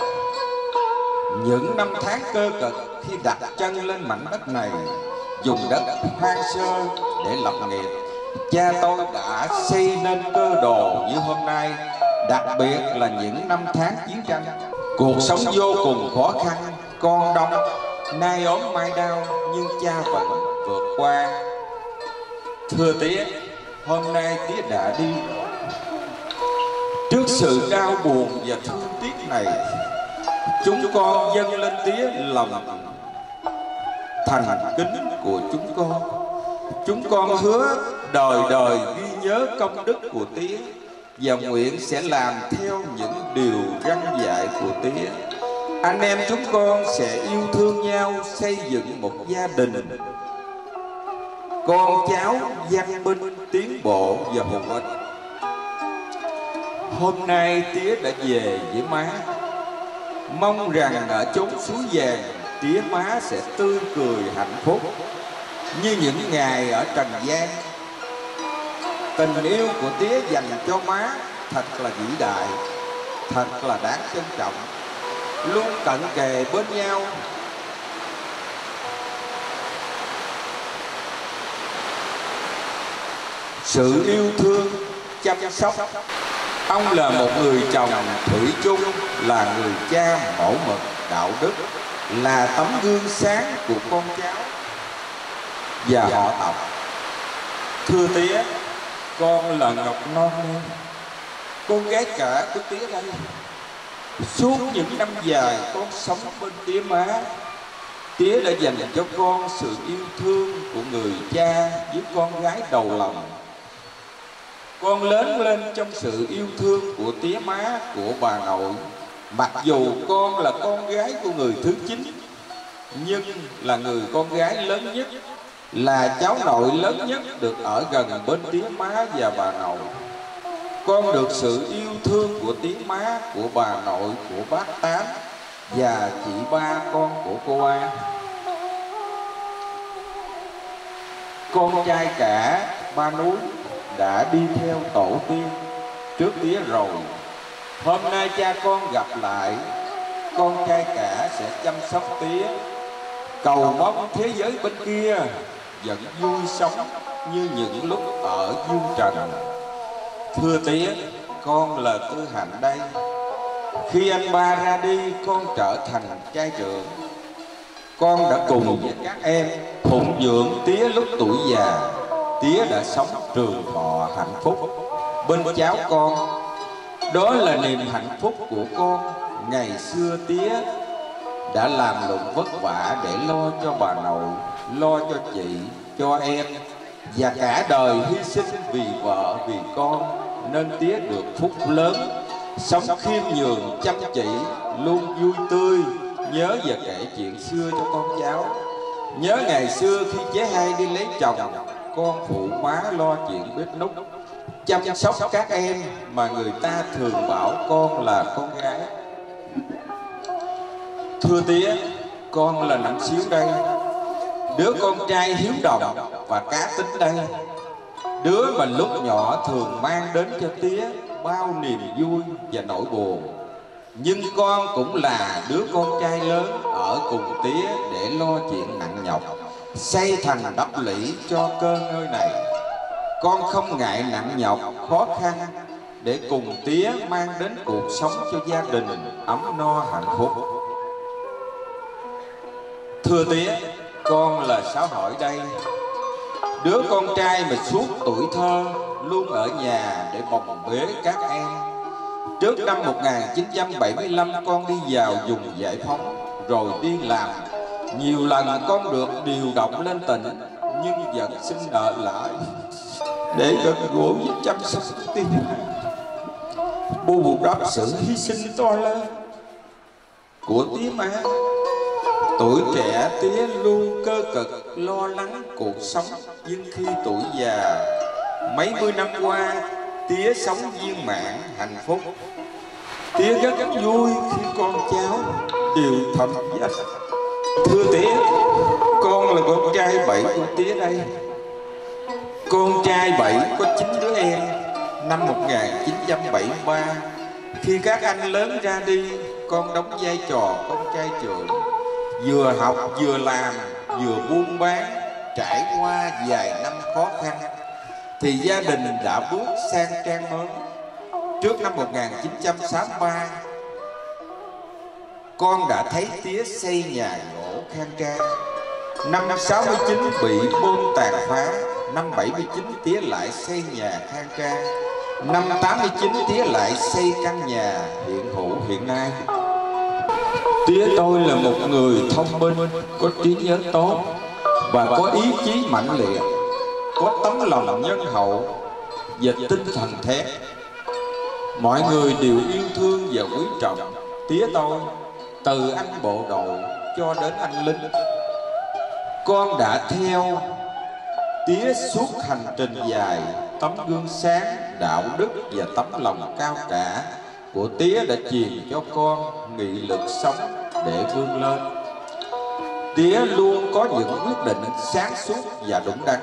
Những năm tháng cơ cực khi đặt chân lên mảnh đất này, dùng đất hoang sơ để lập nghiệp, cha tôi đã xây nên cơ đồ như hôm nay. Đặc biệt là những năm tháng chiến tranh, cuộc sống vô cùng khó khăn, con đông nay ốm mai đau, nhưng cha vẫn vượt qua. Thưa tía, hôm nay tía đã đi. Trước sự đau buồn và thương tiếc này, chúng con dâng lên tía lòng thành kính của chúng con. Chúng con hứa đời đời ghi nhớ công đức của tía và nguyện sẽ làm theo những điều răn dạy của tía. Anh em chúng con sẽ yêu thương nhau, xây dựng một gia đình, con cháu văn minh, tiến bộ và hùng ích. Hôm nay tía đã về với má, mong rằng ở chốn suối vàng tía má sẽ tươi cười hạnh phúc như những ngày ở trần gian. Tình yêu của tía dành cho má thật là vĩ đại, thật là đáng trân trọng, luôn cận kề bên nhau. Sự yêu thương, chăm sóc. Ông là một người chồng thủy chung, là người cha mẫu mực đạo đức, là tấm gương sáng của con cháu và họ tộc. Thưa tía, con là Ngọc Non, con gái cả của tía đây. Suốt những năm dài con sống bên tía má, tía đã dành cho con sự yêu thương của người cha với con gái đầu lòng. Con lớn lên trong sự yêu thương của tía má, của bà nội. Mặc dù con là con gái của người thứ 9, nhưng là người con gái lớn nhất, là cháu nội lớn nhất được ở gần bên tía má và bà nội. Con được sự yêu thương của tía má, của bà nội, của bác Tám và chị ba con của cô An. Con trai cả Ba Núi đã đi theo tổ tiên trước tía rồi. Hôm nay cha con gặp lại, con trai cả sẽ chăm sóc tía, cầu mong thế giới bên kia vẫn vui sống như những lúc ở dương trần. Thưa tía, con là Tư Hạnh đây. Khi anh ba ra đi, con trở thành trai trưởng. Con đã cùng với các em phụng dưỡng tía lúc tuổi già. Tía đã sống trường thọ hạnh phúc bên cháu con. Đó là niềm hạnh phúc của con. Ngày xưa tía đã làm lụng vất vả để lo cho bà nội, lo cho chị, cho em, và cả đời hy sinh vì vợ, vì con, nên tía được phúc lớn, sống khiêm nhường, chăm chỉ, luôn vui tươi, nhớ và kể chuyện xưa cho con cháu. Nhớ ngày xưa khi chế Hai đi lấy chồng, con phụ má lo chuyện bếp núc, chăm sóc các em mà người ta thường bảo con là con gái. Thưa tía, con là Nặng Xíu đây, đứa con trai hiếu động và cá tính đây, đứa mà lúc nhỏ thường mang đến cho tía bao niềm vui và nỗi buồn. Nhưng con cũng là đứa con trai lớn ở cùng tía để lo chuyện nặng nhọc, xây thành đắp lũy cho cơ ngơi này. Con không ngại nặng nhọc, khó khăn để cùng tía mang đến cuộc sống cho gia đình ấm no hạnh phúc. Thưa tía, con là Sáu Hỏi đây, đứa con trai mà suốt tuổi thơ luôn ở nhà để bồng bế các em. Trước năm 1975 con đi vào vùng giải phóng rồi đi làm. Nhiều lần con được điều động lên tỉnh, nhưng vẫn xin ở lại để gần gũi với chăm sóc tía, bù đắp sự hy sinh to lớn của tía má. Tuổi trẻ tía luôn cơ cực lo lắng cuộc sống, nhưng khi tuổi già mấy mươi năm qua tía sống viên mãn hạnh phúc. Tía rất vui khi con cháu đều thầm danh. Thưa tía, con là con trai 7 của tía đây. Con trai 7 có 9 đứa em. Năm 1973, khi các anh lớn ra đi, con đóng vai trò con trai trưởng, vừa học vừa làm vừa buôn bán. Trải qua vài năm khó khăn thì gia đình đã bước sang trang mới. Trước năm 1963, con đã thấy tía xây nhà gỗ khang trang. Năm 69 bị bom tàn phá, năm 79 tía lại xây nhà khang trang, năm 89 tía lại xây căn nhà hiện hữu hiện nay. Tía tôi là một người thông minh, có trí nhớ tốt và có ý chí mạnh liệt, có tấm lòng nhân hậu và tinh thần thép. Mọi người đều yêu thương và quý trọng tía tôi, từ anh bộ đội cho đến anh lính. Con đã theo tía suốt hành trình dài. Tấm gương sáng, đạo đức và tấm lòng cao cả của tía đã truyền cho con nghị lực sống để vươn lên. Tía luôn có những quyết định sáng suốt và đúng đắn.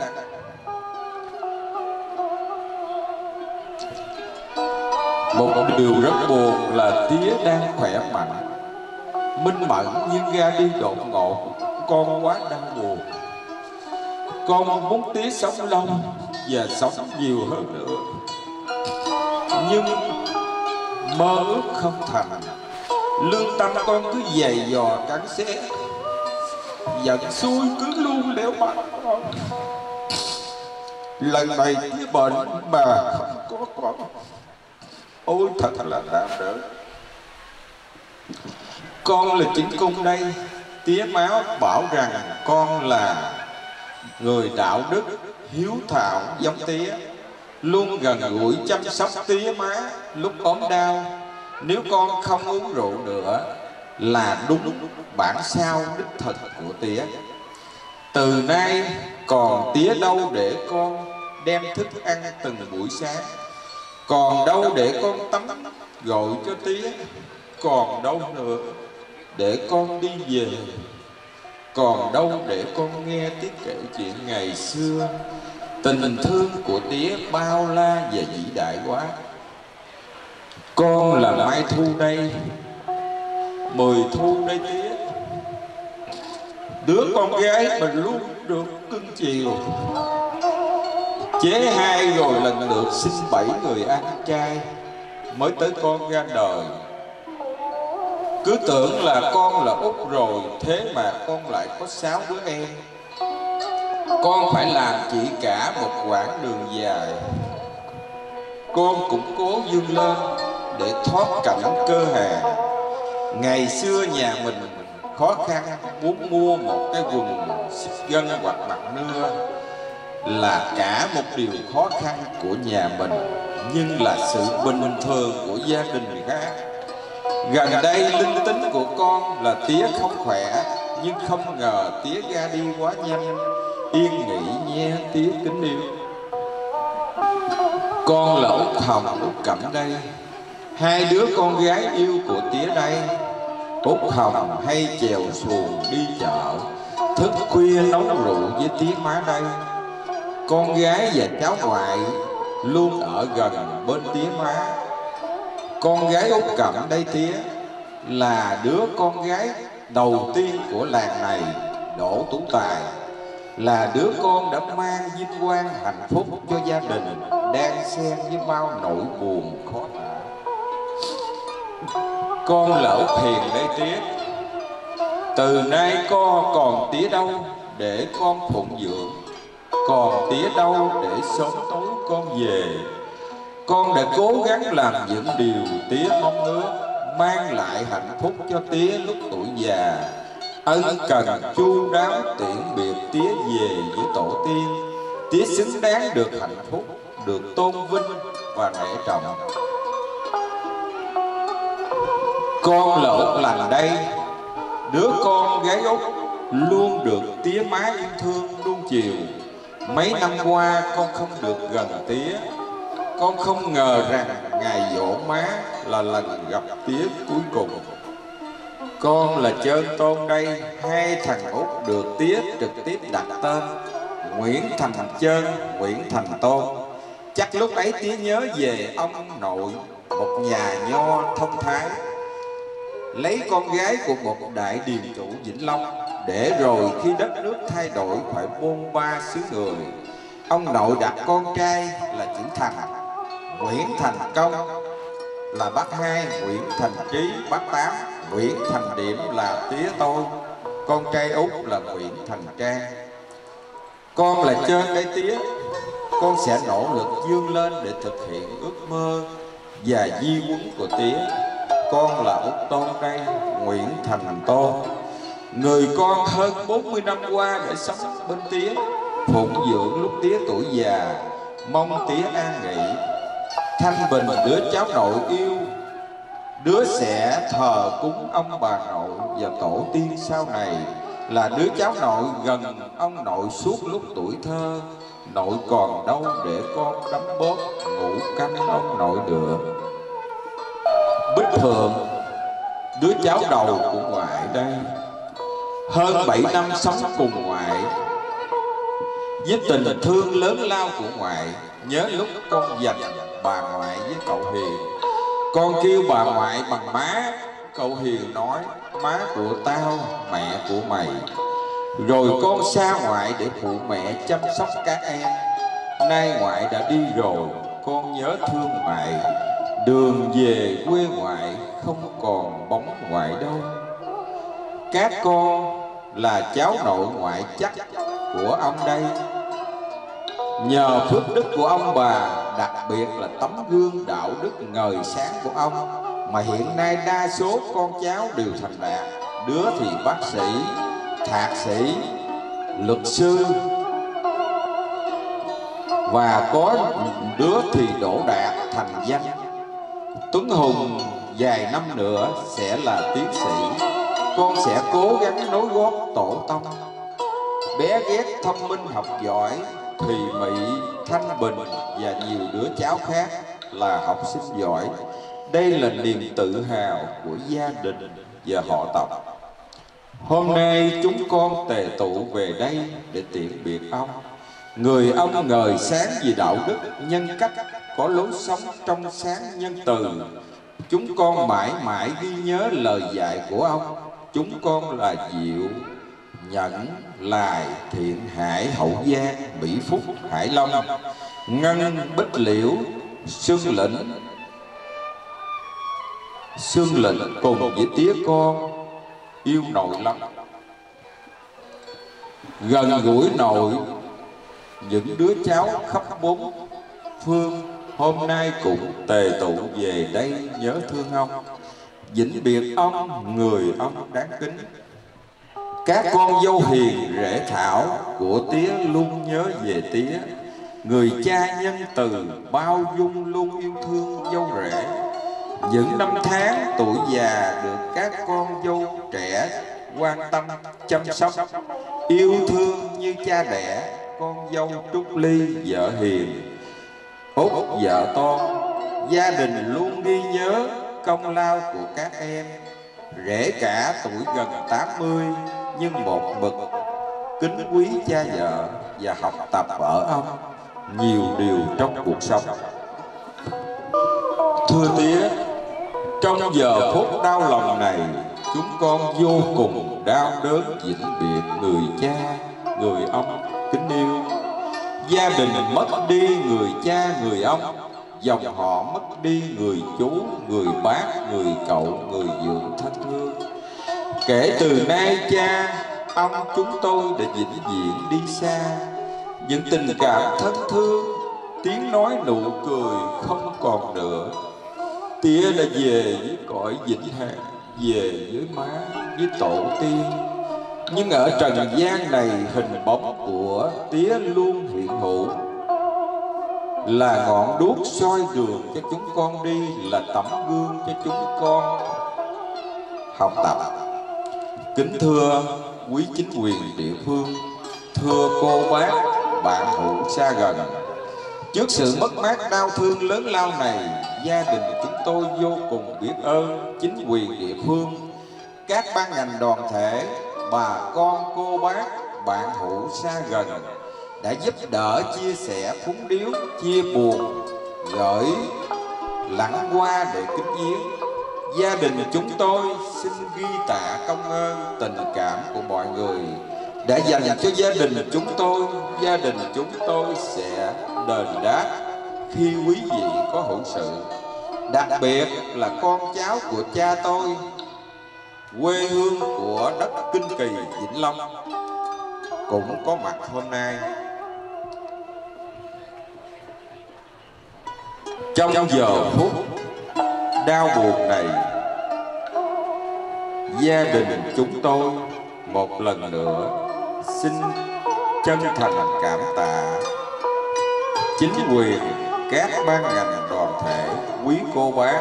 Một điều rất buồn là tía đang khỏe mạnh, minh mẫn, nhưng ra đi đột ngột. Con quá đau buồn. Con muốn tía sống lâu và sống nhiều hơn nữa, nhưng mơ ước không thành. Lương tâm con cứ giày dò cắn xé, giận xuôi cứ luôn léo bạc con. Lần này tía bệnh mà không có con, ôi thật là đau đớn. Con là chính cung đây. Tía Máu bảo rằng con là người đạo đức, hiếu thảo giống tía, luôn gần gũi chăm sóc tía má lúc ốm đau. Nếu con không uống rượu nữa là đúng bản sao đích thực của tía. Từ nay còn tía đâu để con đem thức ăn từng buổi sáng, còn đâu để con tắm gội cho tía, còn đâu nữa để con đi về, còn đâu để con nghe tía kể chuyện ngày xưa. Tình thương của tía bao la và vĩ đại quá. Con là Mai Thu đây, Mười Thu đây tía, đứa con gái mình luôn được cưng chiều. Chế hai rồi lần lượt sinh 7 người anh trai, mới tới con ra đời. Cứ tưởng là con là út rồi, thế mà con lại có 6 đứa em. Con phải làm chỉ cả một quãng đường dài. Con cũng cố vươn lên để thoát cảnh cơ hàn. Ngày xưa nhà mình khó khăn, muốn mua một cái quần gân hoặc mặt nưa là cả một điều khó khăn của nhà mình, nhưng là sự bình thường của gia đình khác. Gần đây linh tính của con là tía không khỏe, nhưng không ngờ tía ra đi quá nhanh. Yên nghỉ nhé tía kính yêu. Con là Út Hồng, Út Cẩm đây, hai đứa con gái yêu của tía đây. Út Hồng hay chèo xuồng đi chợ, thức khuya nấu rượu với tía má đây. Con gái và cháu ngoại luôn ở gần bên tía má. Con gái Út Cẩm đây tía là đứa con gái đầu tiên của làng này, Đỗ Tú Tài, là đứa con đã mang vinh quang hạnh phúc cho gia đình, đang xen với bao nỗi buồn khó tả. Con là Út Hiền đây tía. Từ nay con còn tía đâu để con phụng dưỡng, còn tía đâu để sớm tối con về. Con đã cố gắng làm những điều tía mong ước, mang lại hạnh phúc cho tía lúc tuổi già. Ân cần chu đáo tiễn biệt tía về với tổ tiên. Tía xứng đáng được hạnh phúc, được tôn vinh và nể trọng. Con là Út Lành đây, đứa con gái Út luôn được tía má yêu thương nuông chiều. Mấy năm qua con không được gần tía. Con không ngờ rằng ngày giỗ má là lần gặp tía cuối cùng. Con là Trơn Tôn đây, hai thằng Út được tía trực tiếp đặt tên Nguyễn Thành Trơn, Nguyễn Thành Tôn. Chắc lúc ấy tía nhớ về ông nội một nhà nho thông thái, lấy con gái của một đại điền chủ Vĩnh Long, để rồi khi đất nước thay đổi phải bôn ba xứ người, ông nội đặt con trai là chữ Thành, Nguyễn Thành Công, là bác hai, Nguyễn Thành Trí, bác Tám Nguyễn Thành Điểm là tía tôi, con trai út là Nguyễn Thành Trang. Con là trên đây tía, con sẽ nỗ lực vươn lên để thực hiện ước mơ và di huấn của tía. Con là út Tôn đây, Nguyễn Thành Tôn. Người con hơn 40 năm qua để sống bên tía, phụng dưỡng lúc tía tuổi già, mong tía an nghỉ. Thanh Bình đứa cháu nội yêu, đứa sẽ thờ cúng ông bà nội và tổ tiên sau này, là đứa cháu nội gần ông nội suốt lúc tuổi thơ. Nội còn đâu để con đấm bóp ngủ canh ông nội được. Bích Phượng, đứa cháu đầu của ngoại đây, hơn 7 năm sống cùng ngoại, với tình thương lớn lao của ngoại. Nhớ lúc con dành bà ngoại với cậu Hiền, con kêu bà ngoại bằng má. Cậu Hiền nói má của tao, mẹ của mày. Rồi con xa ngoại để phụ mẹ chăm sóc các em. Nay ngoại đã đi rồi, con nhớ thương ngoại. Đường về quê ngoại không còn bóng ngoại đâu. Các con là cháu nội ngoại chắc của ông đây. Nhờ phước đức của ông bà, đặc biệt là tấm gương đạo đức ngời sáng của ông, mà hiện nay đa số con cháu đều thành đạt. Đứa thì bác sĩ, thạc sĩ, luật sư, và có đứa thì đỗ đạt thành danh. Tuấn Hùng vài năm nữa sẽ là tiến sĩ. Con sẽ cố gắng nối gót tổ tông. Bé Ghét thông minh học giỏi, Thùy Mị, Thanh Bình và nhiều đứa cháu khác là học sinh giỏi. Đây là niềm tự hào của gia đình và họ tộc. Hôm nay chúng con tề tụ về đây để tiễn biệt ông. Người ông ngời sáng vì đạo đức, nhân cách, có lối sống trong sáng nhân từ. Chúng con mãi mãi ghi nhớ lời dạy của ông. Chúng con là Diệu, Nhẫn, Lài, Thiện, Hải, Hậu Giang, Mỹ Phúc, Hải Long, Ngân, Bích Liễu, Sương Lệnh cùng với tía con yêu nội lắm. Gần gũi nội, những đứa cháu khắp bốn phương hôm nay cũng tề tụ về đây nhớ thương ông. Vĩnh biệt ông, người ông đáng kính. Các con dâu hiền rể thảo của tía luôn nhớ về tía. Người cha nhân từ bao dung luôn yêu thương dâu rể. Những năm tháng tuổi già được các con dâu trẻ quan tâm chăm sóc, yêu thương như cha đẻ. Con dâu Trúc Ly vợ hiền, Út vợ Tôn. Gia đình luôn ghi nhớ công lao của các em. Rể cả tuổi gần 80 nhưng một mực kính quý cha vợ và học tập ở ông nhiều điều trong cuộc sống. Thưa tía, trong giờ phút đau lòng này, chúng con vô cùng đau đớn vĩnh biệt người cha, người ông kính yêu. Gia đình mất đi người cha, người ông. Dòng họ mất đi người chú, người bác, người cậu, người dượng thân thương. Kể từ nay cha, ông chúng tôi đã vĩnh viễn đi xa. Những tình cảm thân thương, tiếng nói nụ cười không còn nữa. Tía đã về với cõi vĩnh hằng, về với má, với tổ tiên. Nhưng ở trần gian này, hình bóng của tía luôn hiện hữu, là ngọn đuốc soi đường cho chúng con đi, là tấm gương cho chúng con học tập. Kính thưa quý chính quyền địa phương, thưa cô bác, bạn hữu xa gần, trước sự mất mát đau thương lớn lao này, gia đình chúng tôi vô cùng biết ơn chính quyền địa phương, các ban ngành đoàn thể, bà con, cô bác, bạn hữu xa gần đã giúp đỡ, chia sẻ, phúng điếu, chia buồn, gửi lẵng hoa để kính viếng. Gia đình chúng tôi xin ghi tạ công ơn tình cảm của mọi người đã dành cho gia đình chúng tôi. Gia đình chúng tôi sẽ đền đáp khi quý vị có hữu sự. Đặc biệt là con cháu của cha tôi quê hương của đất Kinh Kỳ Vĩnh Long cũng có mặt hôm nay. Trong giờ phút đau buồn này, gia đình chúng tôi một lần nữa xin chân thành cảm tạ chính quyền, các ban ngành đoàn thể, quý cô bác.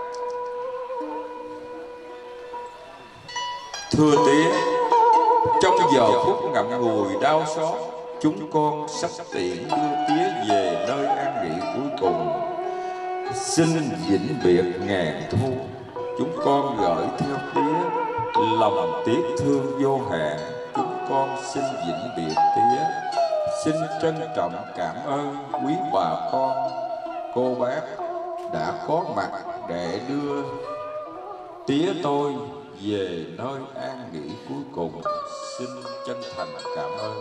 Thưa tía, trong giờ phút ngậm ngùi đau xót, chúng con sắp tiễn đưa tía về nơi an nghỉ cuối cùng. Xin vĩnh biệt ngàn thu, chúng con gửi theo tía lòng tiếc thương vô hạn. Chúng con xin vĩnh biệt tía, xin trân trọng cảm ơn quý bà con, cô bác đã có mặt để đưa tía tôi về nơi an nghỉ cuối cùng. Xin chân thành cảm ơn.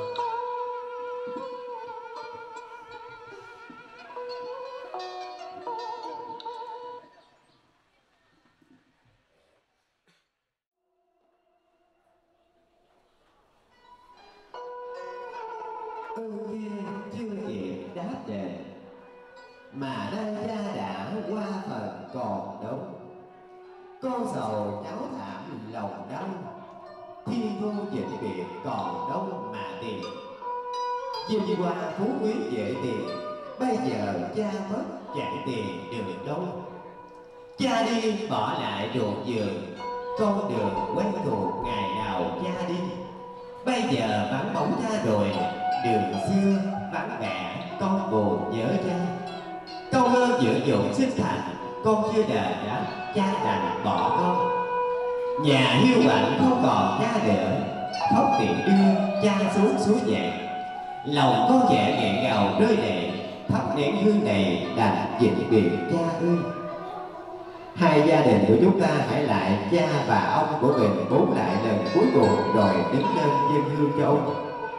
Ơn kia chưa kịp đáp đền, mà nay cha đã qua phần còn đông. Con sầu cháu thảm lòng đau, thiên thu vĩnh biệt còn đông mà tìm. Vinh hoa phú quý dễ tìm, bây giờ cha mất chẳng tiền được đâu. Cha đi bỏ lại ruộng vườn, con đường quen thuộc ngày nào cha đi. Bây giờ vắng bóng cha rồi, đường xưa vắng vẻ, con buồn nhớ cha. Công ơn giữa dụng sinh thành, con chưa đền đáp, cha đành bỏ con. Nhà hiu quạnh không còn cha nữa, khóc tiện đưa cha xuống suối nhẹ. Lòng con trẻ nghẹn ngào rơi lệ, thắp nén hương này đành vĩnh biệt cha ơi. Hai gia đình của chúng ta hãy lại cha và ông của mình bốn lại lần cuối cùng rồi đứng lên dâng hương cho ông.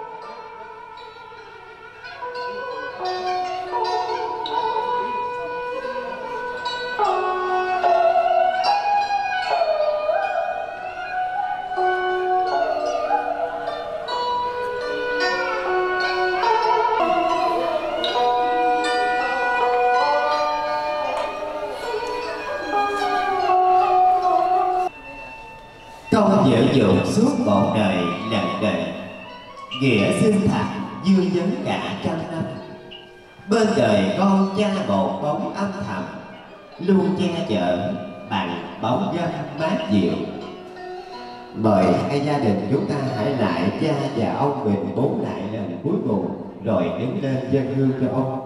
Công dở dụng suốt một đời lần đời, nghĩa sinh thành dư dấn cả trăm năm. Bên đời con cha một bóng âm thầm, luôn che chở bằng bóng dâm mát dịu. Mời hai gia đình chúng ta hãy lại cha và ông mình bốn lại lần cuối cùng rồi đứng lên dâng hương cho ông.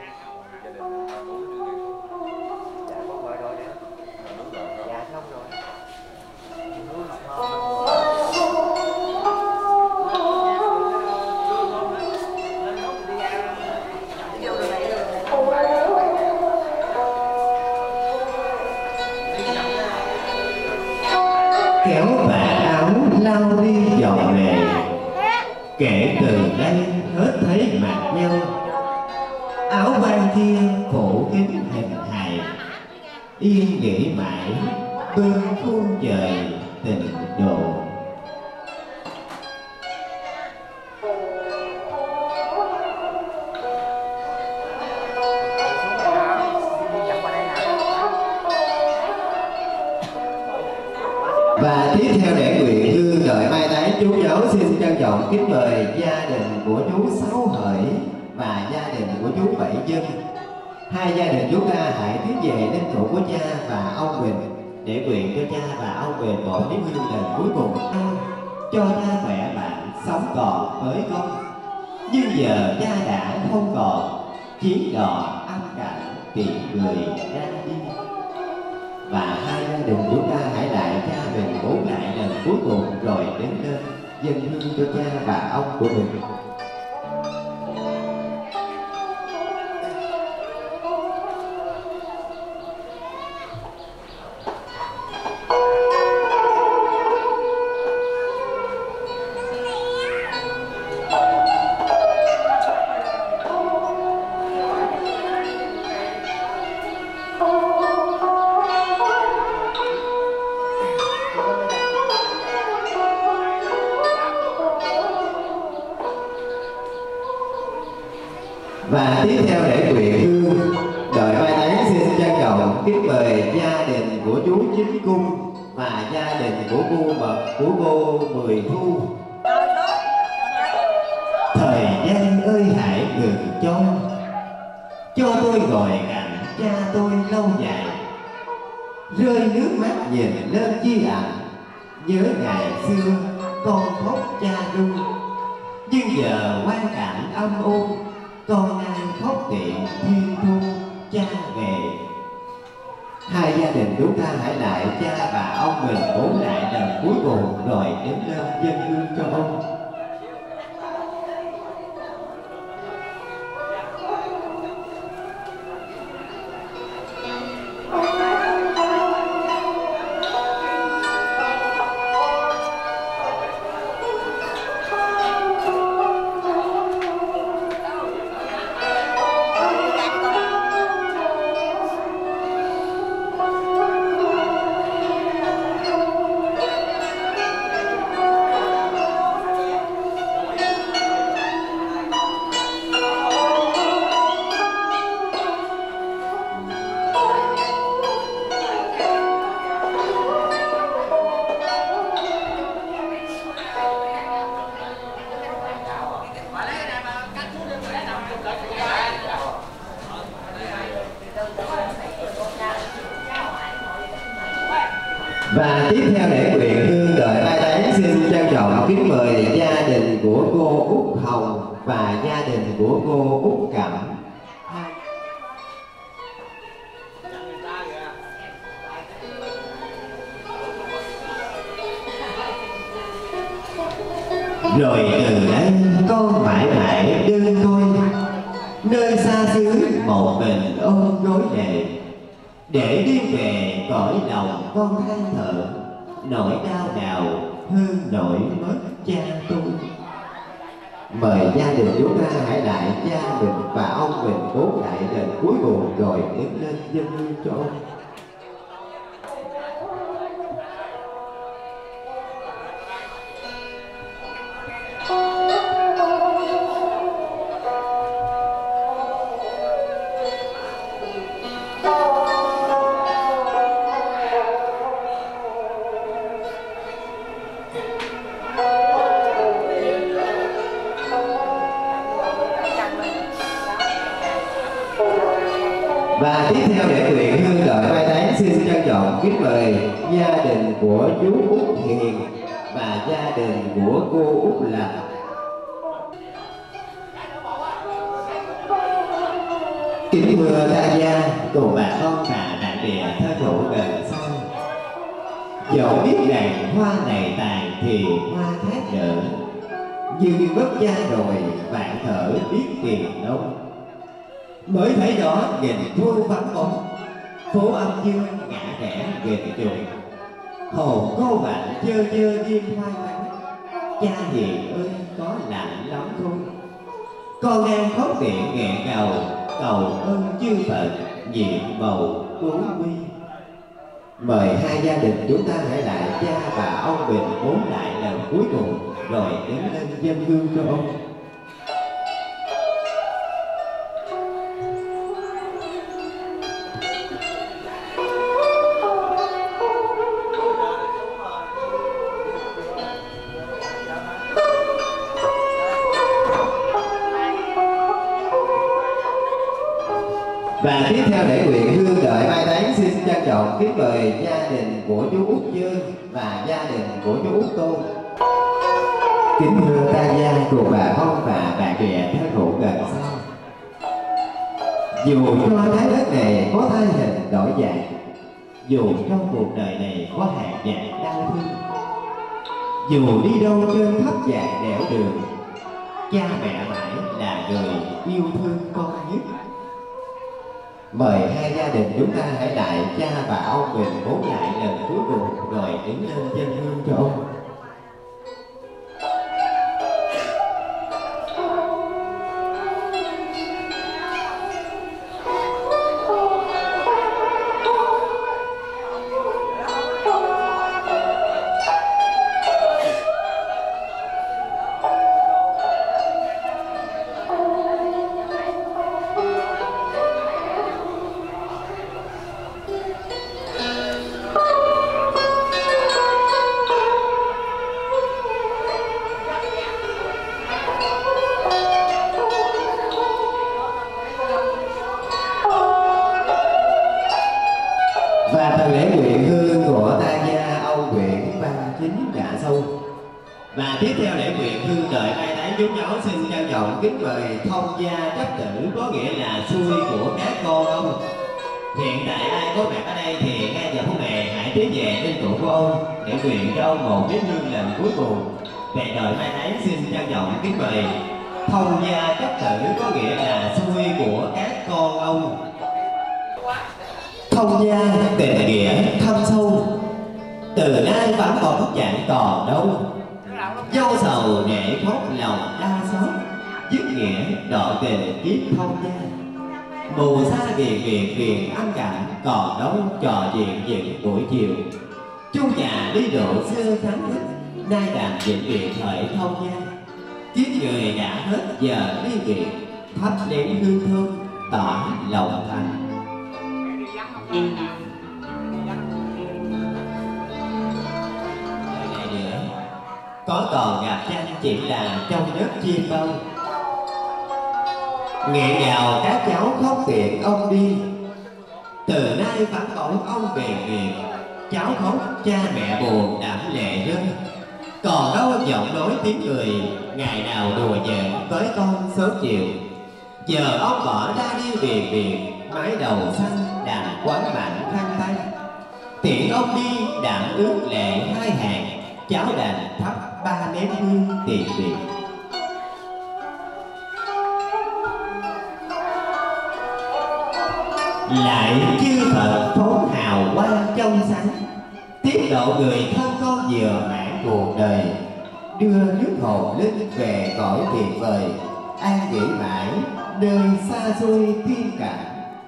Kéo vạt áo lao đi dọn lệ, kể từ đây hết thấy mặt nhau. Áo ban kia phủ kín hình hài, yên nghỉ mãi bên khung trời tình đồ. Và tiếp theo để nguyện hương đợi mai táng, chú cháu xin trân trọng kính mời gia đình của chú Sáu Hợi và gia đình của chú Bảy Dân. Hai gia đình chúng ta hãy tiến về linh thổ của cha và ông mình để nguyện cho cha và ông mình một nén hương lần cuối cùng cho cha khỏe mạnh sống còn với con. Nhưng giờ cha đã không còn, chiến đò âm cảnh tìm người ra đi. Và hai gia đình chúng ta hãy lại cha mình bốn lại lần cuối cùng rồi đứng lên dâng hương cho cha và ông của mình. Và tiếp theo để quyền hương đội mai táng xin trân trọng kính mời gia đình của chú Chính Cung và gia đình của cô Mười Thu. Thời gian ơi hãy ngừng cho tôi ngồi cạnh cha tôi lâu dài, rơi nước mắt nhìn lên di ảnh, nhớ ngày xưa con khóc cha ru. Nhưng giờ quan cảnh âm u, con nay khóc tiện thiên thu cha về. Hai gia đình chúng ta hãy lại cha và ông mình bốn lại lần cuối cùng rồi đứng lên dâng hương cho ông. Và tiếp theo để quyền hương đội mai táng xin trân trọng kính mời gia đình của cô Út Hồng và gia đình của cô Út Cẩm. Rồi từ đây con mãi mãi đơn côi, nơi xa xứ một mình ôm gối lệ, để đi về cõi lòng con than thở, nỗi đau nào hơn nỗi mất cha tôi. Mời gia đình chúng ta hãy lại cha mình và ông mình bốn lại lần cuối cùng rồi đứng lên dâng hương cho ông. Và tiếp theo để quyền hương đội mai táng xin trân trọng kính mời gia đình của chú Út Hiền và gia đình của cô Út Lập. Kính thưa đại gia cùng bà con và bạn bè thân hữu gần xa, dẫu biết rằng hoa này tàn thì hoa khác nở, nhưng mất cha rồi bạn thở biết tiền đâu. Mới thấy đó nghìn thu vắng bóng, phố âm dương ngã rẽ nghìn trùng, hồn cô bạn chơ chơ đêm hoang vắng. Cha hiền ơi có lạnh lắm không? Con đang khóc điện nghẹn ngào, cầu ơn chư Phật nhiệm màu cứu quy. Mời hai gia đình chúng ta hãy lại cha và ông Bình bốn lại lần cuối cùng rồi đứng lên dâng hương cho ông. Và tiếp theo để quyền hương đợi mai táng xin trân trọng kính mời gia đình của chú Út Dương và gia đình của chú Út Tôn. Kính thưa ta gia cùng bà con và bạn bè thân hữu gần xa, dù cho trái đất này có thay hình đổi dạng, dù trong cuộc đời này có hàng vạn đau thương, dù đi đâu trên khắp vạn nẻo đường, cha mẹ mãi là người yêu thương con nhất. Mời hai gia đình chúng ta hãy lại cha và ông mình bốn lại lần cuối cùng rồi đứng lên dâng hương cho ông. Và tiếp theo lễ nguyện hương đợi mai táng chúng cháu xin trân trọng kính mời thông gia chấp tử, có nghĩa là xui của các con ông. Hiện tại ai có mặt ở đây thì ngay giờ phút này hãy tiến về linh cữu của ông để nguyện cho ông một nén hương lần cuối cùng. Về đời mai táng xin trân trọng kính mời thông gia chấp tử, có nghĩa là xui của các con ông. Thông gia tình nghĩa thâm sâu, từ nay vắng bóng chẳng còn đâu. Dâu sầu để khóc lòng đa xót, dứt nghĩa đoạn tình kiếp thông gia. Mù xa viền âm cảnh, còn đâu trò chuyện những buổi chiều. Chung nhà đi độ xưa thắng thích, nay đàn diễn viện thời thông gia. Kiếp người đã hết giờ ly biệt, thắp nén hương thơm tỏ lòng thành. Có còn gặp tranh chỉ là trong giấc chim bao. Nghẹn ngào các cháu khóc tiện ông đi, từ nay vắng bóng ông về biệt. Cháu khóc cha mẹ buồn đảm lệ rơi, còn đâu giọng nói tiếng cười, ngày nào đùa giỡn với con sớm chiều. Giờ ông bỏ ra đi biệt, mái đầu xanh đàn quán mạnh khăn tay. Tiện ông đi đạm ướt lệ hai hàng, cháu đành thắp 3 nén hương tiền biệt. Lại chư Phật phóng hào quang trong sáng, tiếp độ người thân con vừa mãn cuộc đời. Đưa nước hồn linh về cõi tuyệt vời, an nghỉ mãi nơi xa xôi tiên cảnh.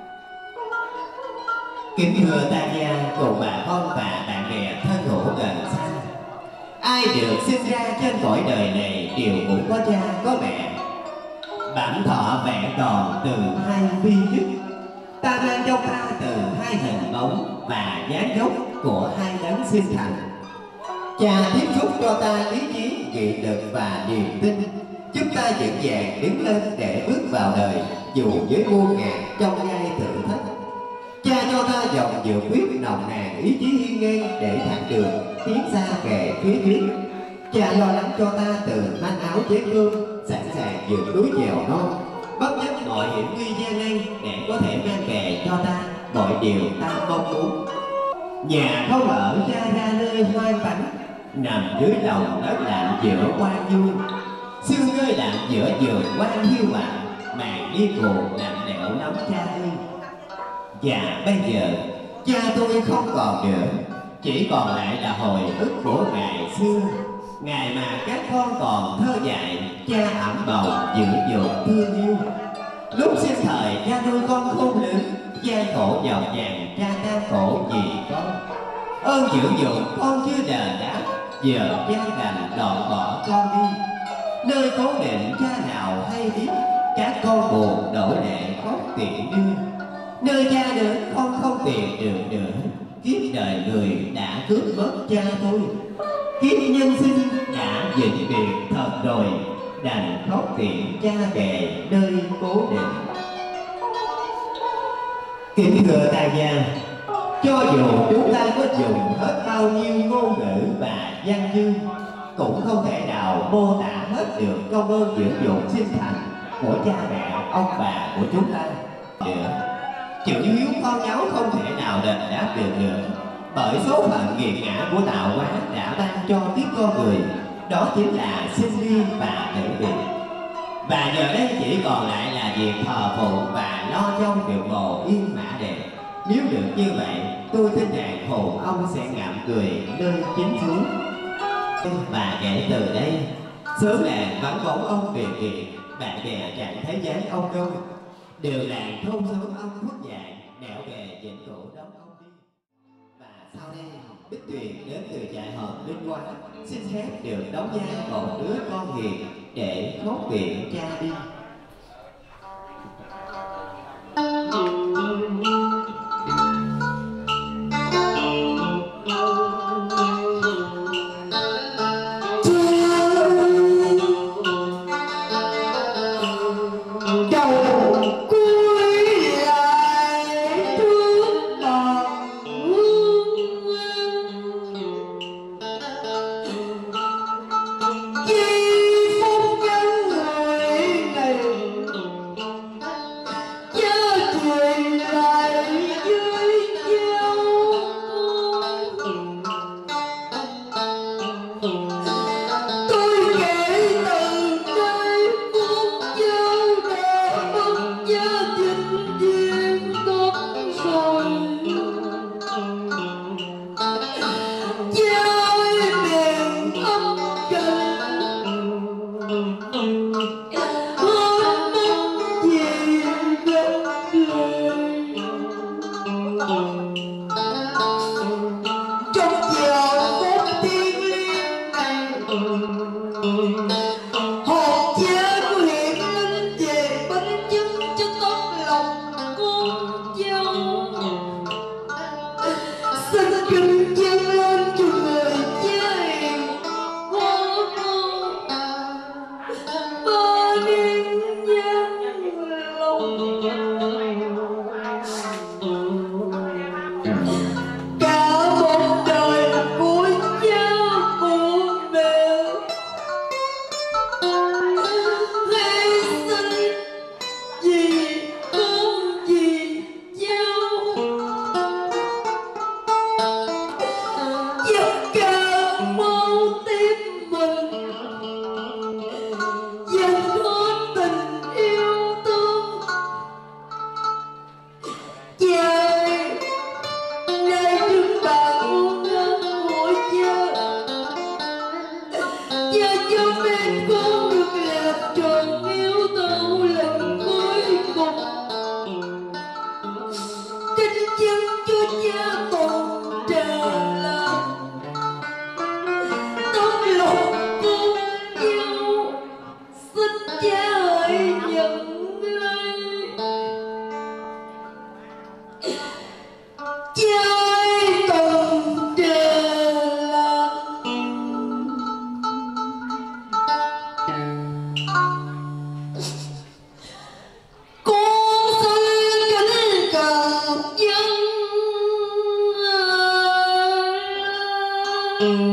Kính thưa đại gia cùng bà con và bạn bè thân hữu gần xa, ai được sinh ra trên cõi đời này đều cũng có cha có mẹ. Bản thọ vẹn toàn từ hai vi nhất, ta mang trong ta từ hai hình bóng và dáng dốc của hai đấng sinh thành. Cha tiếp xúc cho ta ý chí, nghị lực và niềm tin, giúp ta vững vàng đứng lên để bước vào đời dù với muôn ngàn trong gai thử thách. Cha cho ta dòng dự quyết nồng nàn ý chí hiên ngang để thẳng đường tiến ra về phía trước. Cha lo lắng cho ta từ manh áo chế cơm, sẵn sàng vượt núi chèo non, bất chấp mọi hiểm nguy gian nan để có thể mang về cho ta mọi điều ta mong muốn. Nhà không ở cha ra nơi hoang vắng, nằm dưới lòng đất lạnh giữa quan du. Sương rơi lạnh giữa vườn quan hiu mạn, màn đi cuồng lạnh lẽo nóng cha ơi. Và bây giờ cha tôi không còn nữa, chỉ còn lại là hồi ức của ngày xưa, ngày mà các con còn thơ dại, cha ẵm bầu dữ dội thương yêu. Lúc sinh thời cha nuôi con khôn lớn, gian khổ giàu vàng cha đang khổ vì con. Ơn dữ dội con chưa đền đáp, giờ cha đành đoạn bỏ con đi. Nơi cố định cha nào hay biết, các con buồn đổ lệ khóc tiện đưa. Nơi cha đến con không tiền được nữa, kiếp đời người đã cướp mất cha tôi. Kiếp nhân sinh đã vĩnh biệt thật rồi, đành khóc tiện cha về nơi cố định. Kính thưa đại gia, cho dù chúng ta có dùng hết bao nhiêu ngôn ngữ và văn chương, cũng không thể nào mô tả hết được công ơn dưỡng dục sinh thành của cha mẹ ông bà của chúng ta nữa. Chữ hiếu con cháu không thể nào đền đáp được nữa, bởi số phận nghiệt ngã của tạo hóa đã ban cho kiếp con người, đó chính là sinh ly và tử biệt. Và giờ đây chỉ còn lại là việc thờ phụng và lo cho được mồ yên mã đề. Nếu được như vậy, tôi tin rằng hồn ông sẽ ngậm cười nơi chính xuống. Và kể từ đây, xóm làng vắng bóng ông về việc, bạn bè chẳng thấy dáng ông đâu. Đều làng thôn xóm ông khuất dạng, nẻo về dịnh cổ đón ông đi. Và sau đây, Bích Tuyền đến từ trại hòm Linh Quang xin phép được đóng vai một đứa con hiền để khóc viện cha đi.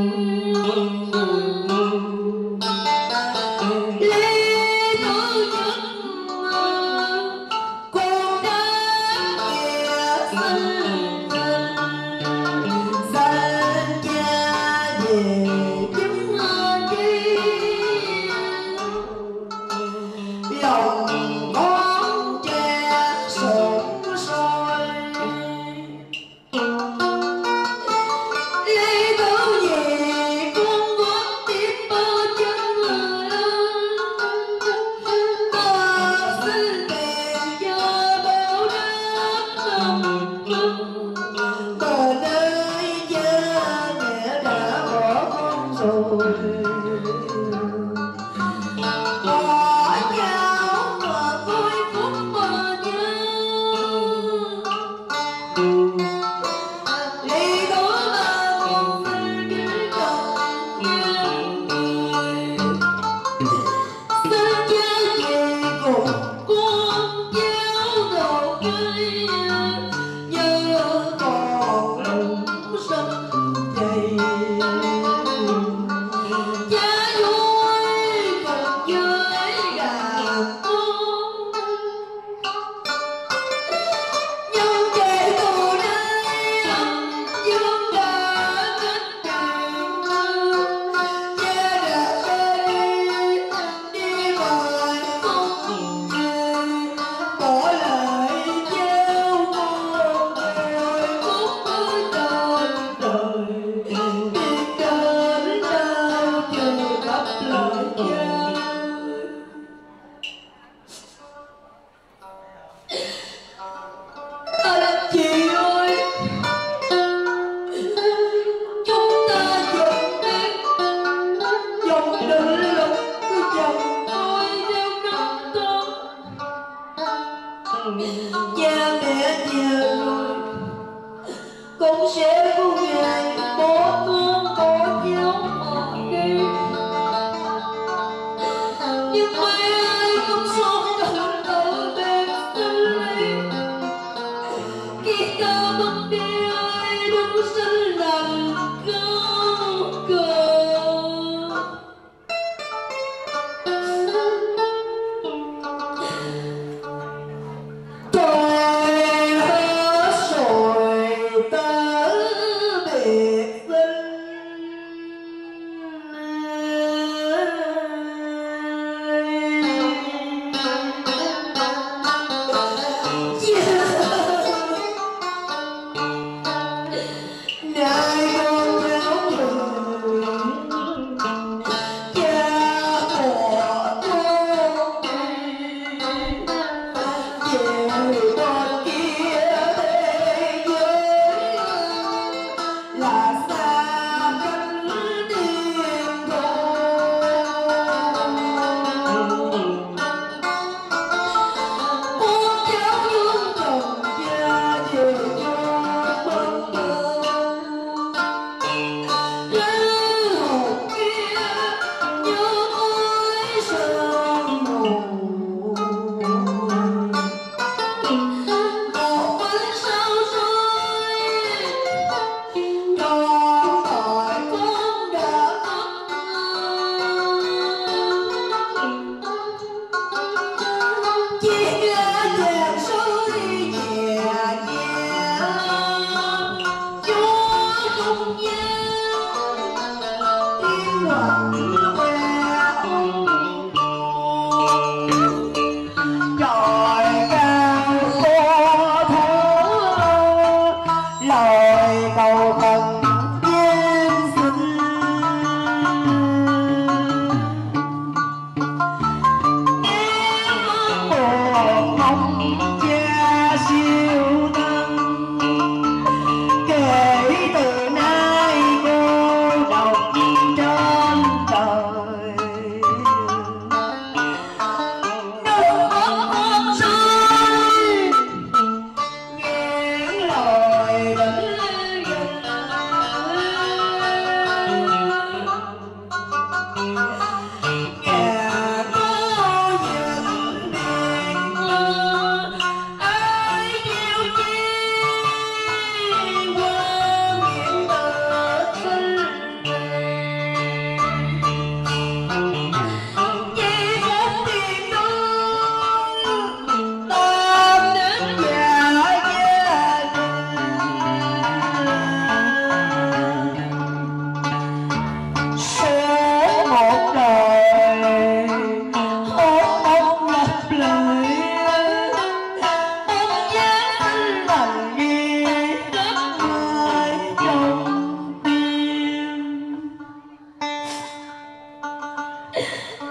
Kể từ nay cô độc trên trời.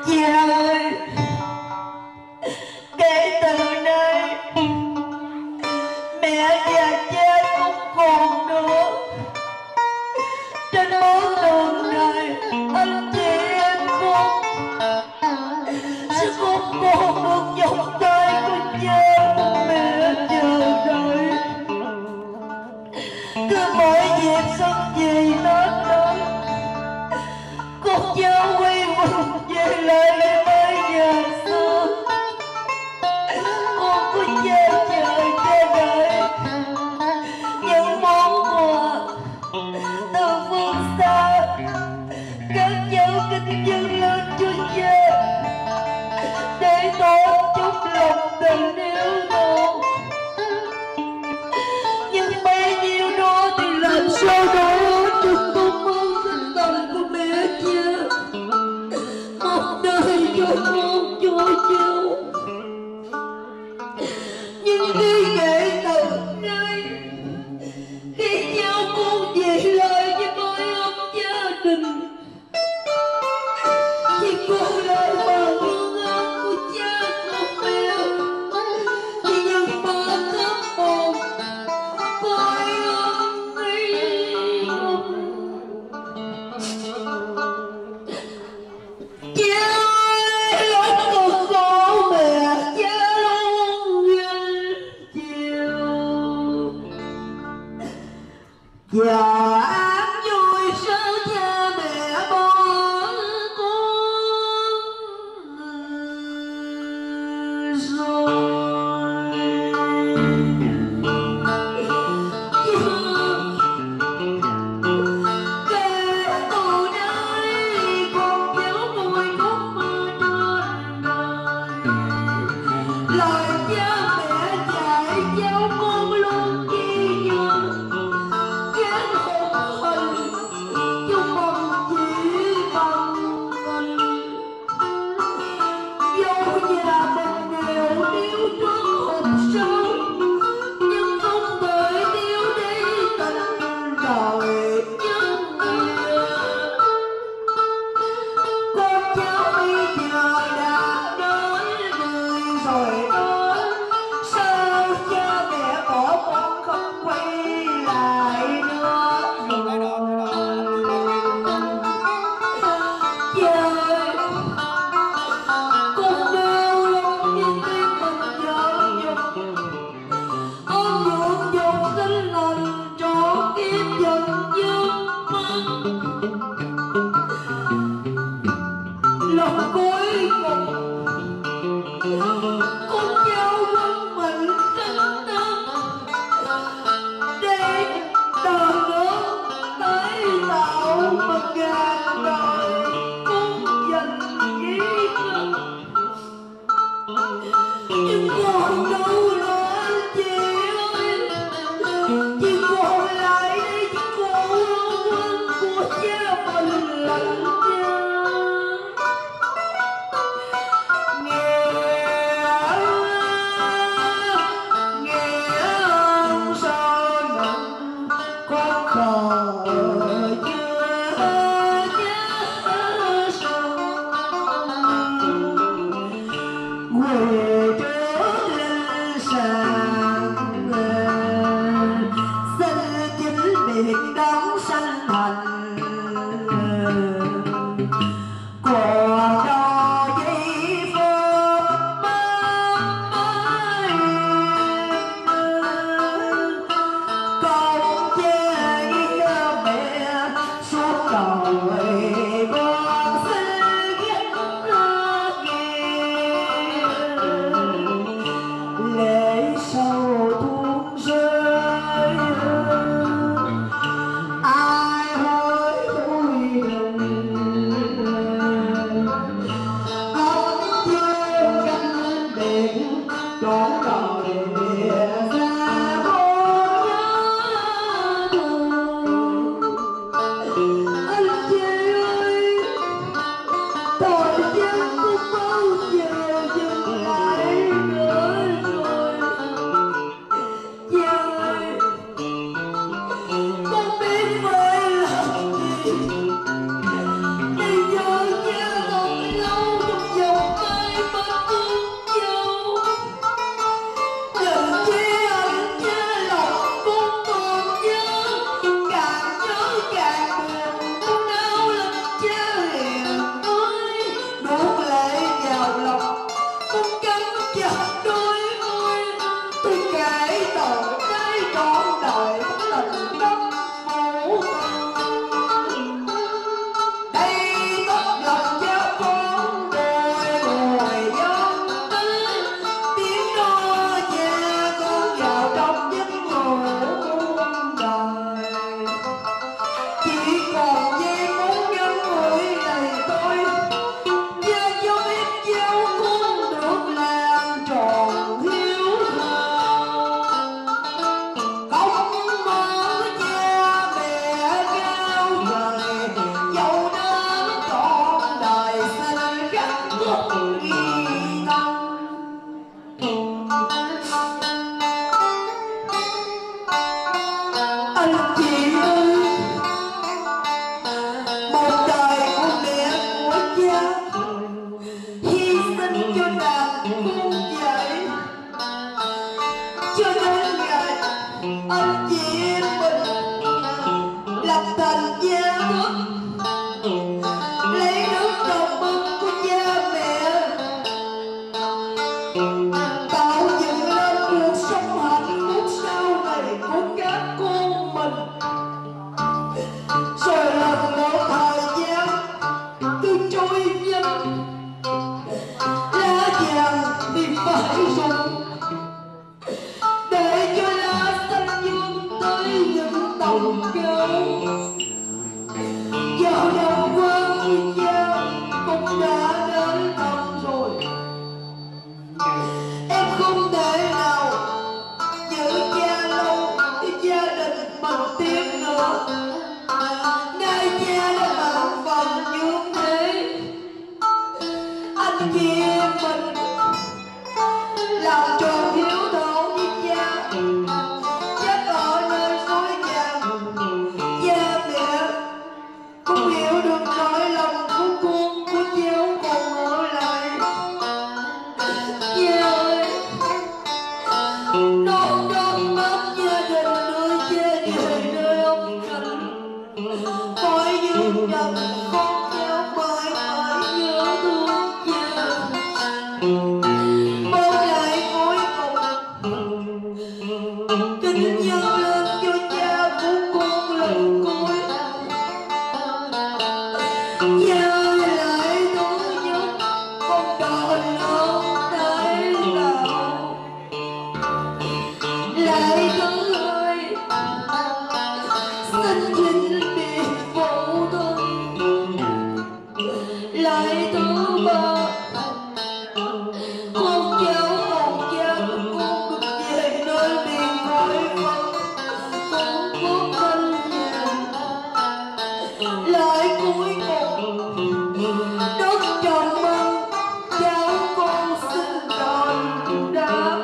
Cha ơi, kể từ nay mẹ và cha không còn nữa. Trên bước đường này anh chị em con sẽ không còn được vòng tay của cha của mẹ chờ đợi. Cứ mỗi dịp xuân về Tết đến, con cháu quy quần về lại với nhà xưa. Con có cha chờ cha đợi những món quà từ phương xa. Các cháu kính dâng lên cho cha để tỏ chút lòng tình yêu thương. Nhưng bấy nhiêu đó thì làm sao đó cho công ơn tinh thần của mẹ cha. Một đời cho con cho cháu. Nhưng khi kể từ nay, khi cháu con về lại với mái ấm gia đình, thì cô lại bằng hương ơn của cha của mẹ thì những ba thấp hồn cõi âm nghi. Cha ơi, lúc còn có mẹ cha luôn gánh chịu. Và an vui sao cha mẹ bỏ con. chị em mình làm tròn hiếu thảo với cha, chắc ở nơi suối vàng cha mẹ cũng hiểu được nỗi lòng của con, của cháu còn ở lại. Cha ơi, non non mất gia đình đưa cha về nơi ông Thành, khỏi dương trần con cháu mãi mãi nhớ thương cha. Mong lại cuối cùng kính dâng lên cho cha của con lần cuối. Cha lại thứ nhất con đòi ơn đại đạo, lại thứ hai xin vĩnh biệt phụ thân, lại thứ ba con cháu còn cha của con được về nơi miền cõi Phật, con bước thanh nhàn. Lại cuối cùng đất trồng măng cháu con xin đòi đáp.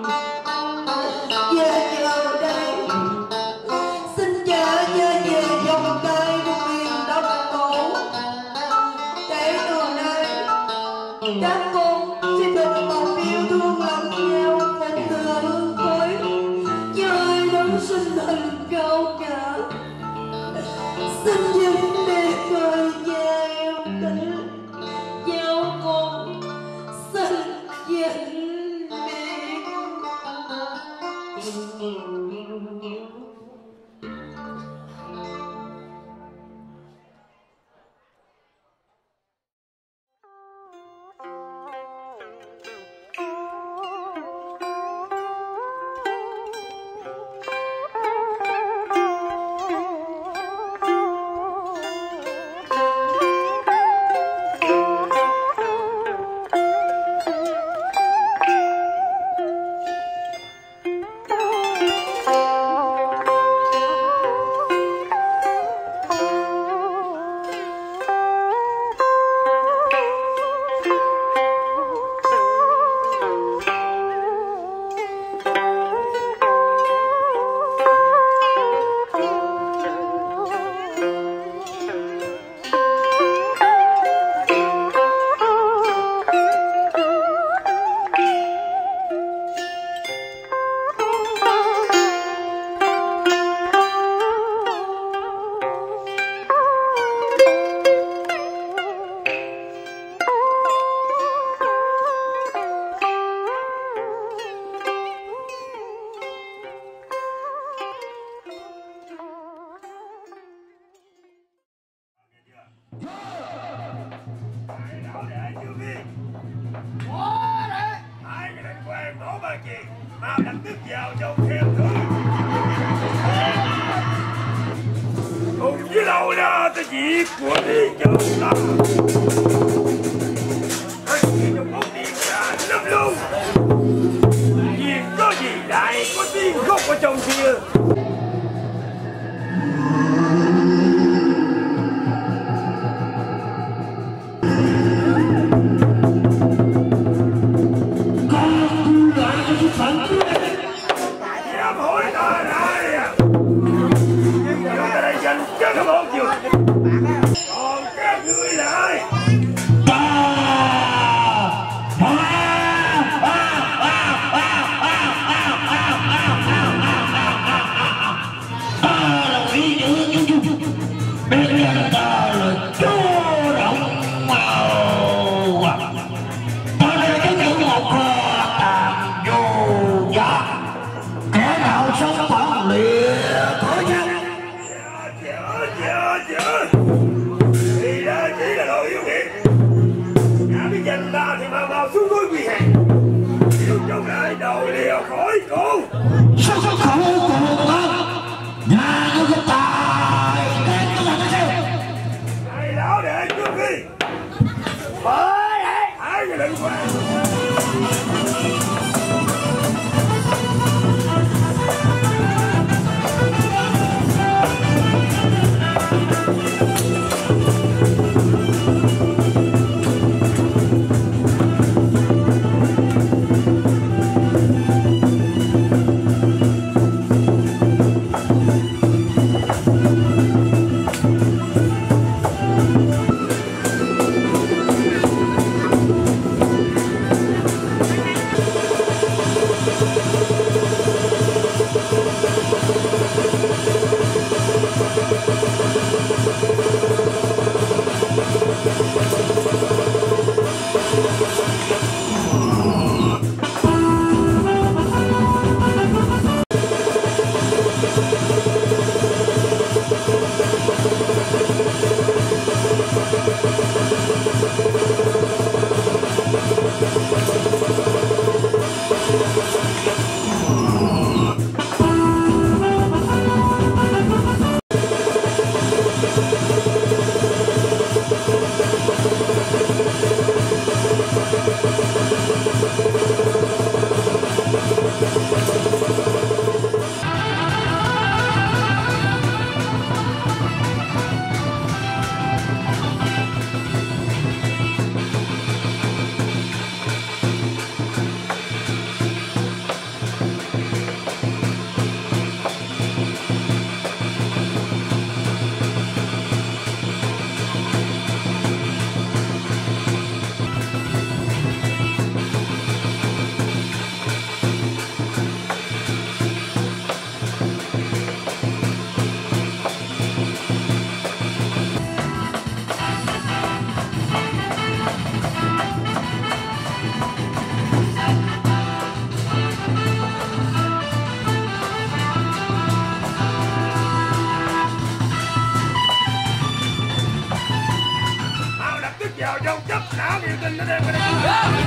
Và giờ đây xin cha về vòng tay của miền đất tổ, để từ nay các con sẽ được một yêu thương lẫn nhau, một thừa hương khói như ai đấng sinh hình cao cả. Xin vĩnh biệt đời cha em kính, cháu con xin vĩnh biệt. Mau lập tức vào trong khen thưởng. Cùng với lâu ra cái việc của Lý Trường ta. Anh chỉ trong bóng điện ra lắm luôn. Việc có gì lại có tiếng khóc ở trong kia. Dám hỏi ta lại. Nhưng mà ta đây dành cho các bọn chưa. Còn các ngươi lại. Bây giờ ta là chúa động màu. Ta đây có những một kho tàn vô vàn. Kẻ nào sống phản lìa khỏi nhân. Thì đó chỉ là đồ yêu nghiệt. Đã biết danh ta thì mau xuống núi quy hàng. Yêu trong lại đầu lìa khỏi cổ. Sao khổ cùng lắm. Nhà nó có tài. Này lão đệ trước đi. Bởi đấy. Hãy đừng qua. vào trong chấp não biểu tình nó đem cái này.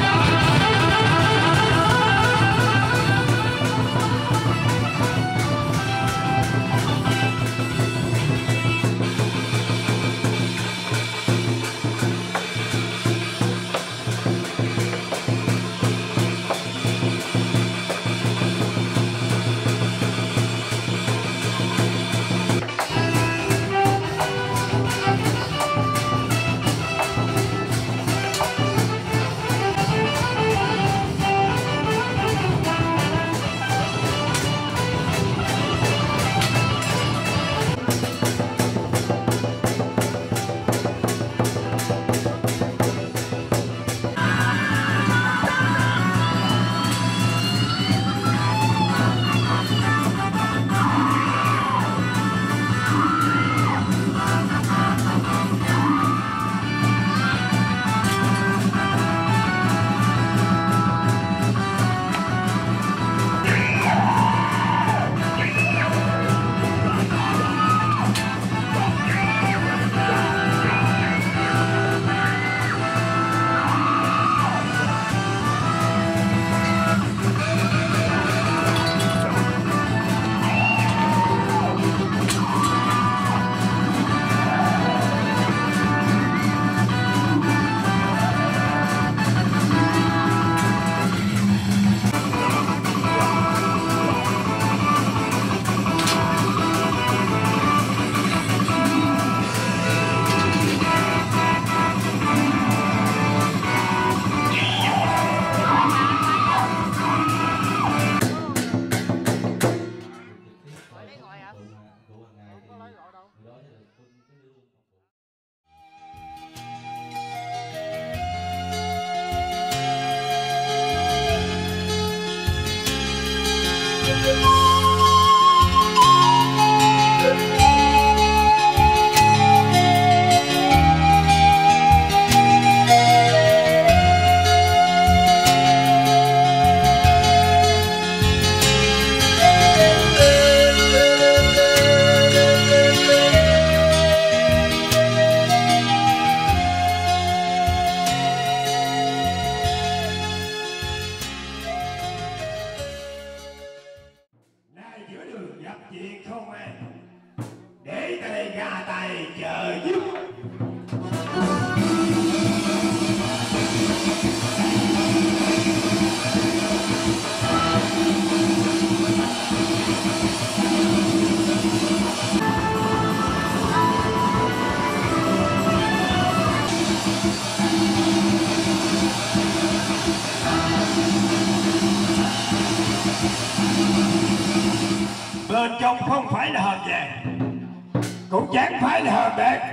Bên trong không phải là hờn vàng, cũng chẳng phải là hờn bạc,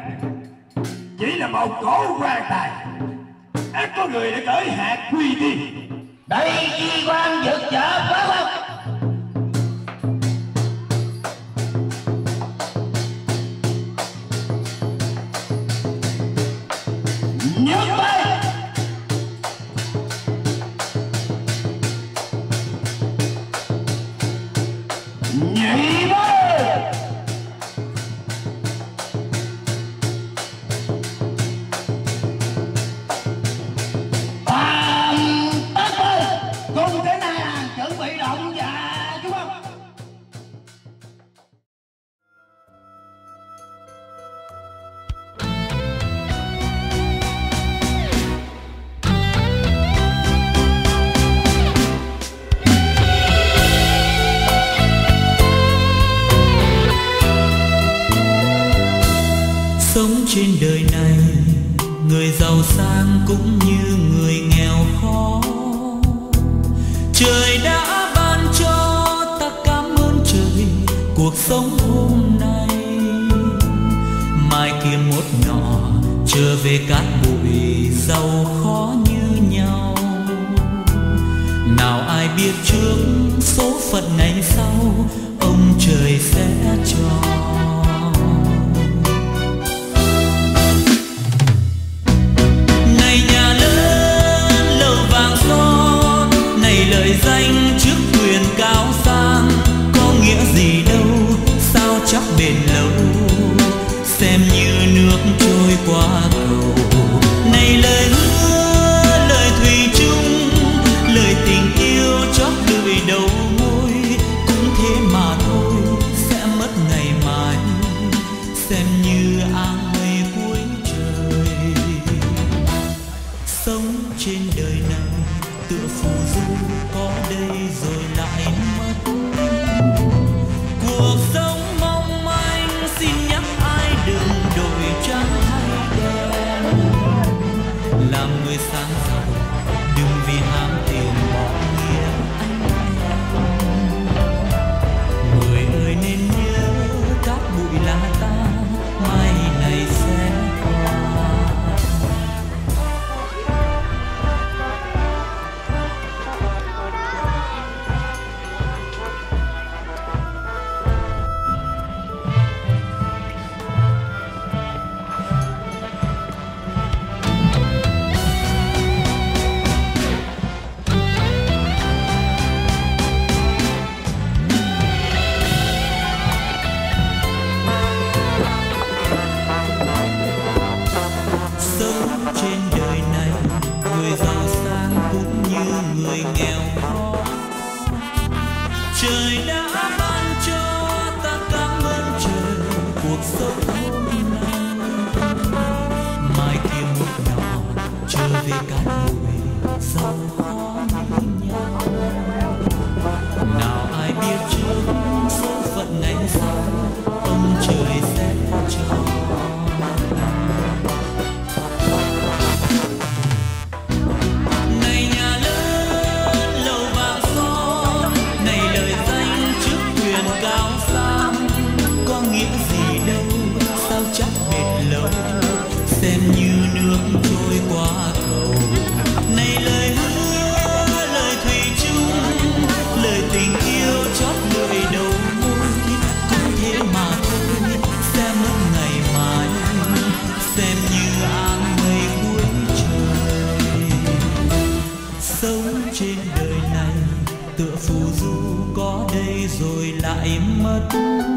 chỉ là một cổ quan tài. Ác có người đã cởi hạt quy đi. Đây chi quan vượt chợ phải không? Nhấc tay. Nhảy bay. Tất ơi, cùng thế này chuẩn bị động và chú không? Sống trên đời này, người giàu sang cũng như người nghèo khó. Trời đã ban cho ta cảm ơn trời cuộc sống hôm nay. Mai kia một nọ trở về cát bụi giàu khó như nhau. Nào ai biết trước số phận ngày sau ông trời sẽ cho. Lời danh trước quyền cao sang có nghĩa gì đâu, sao chắc bền lâu, xem như nước trôi qua cầu. Này sống trên đời này tựa phù du, có đây rồi lại mất. Cuộc sống mong manh, xin nhắc ai đừng đổi trắng thay đen. Làm người sáng giàu đừng vì ham tiền bỏ nghĩa anh em. Người ơi nên nhớ cát bụi là ta, mai này sẽ qua. Trời đã ban cho ta cảm ơn trời cuộc sống hôm nay. Mai kia một nhỏ trở về cát bụi giàu khó như nhau. Nào ai biết trước số phận ngày sau ông trời sẽ cho. Xem như nước trôi qua cầu. Này lời hứa, lời thủy chung, lời tình yêu chót lưỡi đầu môi. Cũng thế mà thôi, sẽ mất ngày mai, xem như áng mây cuối trời. Sống trên đời này tựa phù du, có đây rồi lại mất.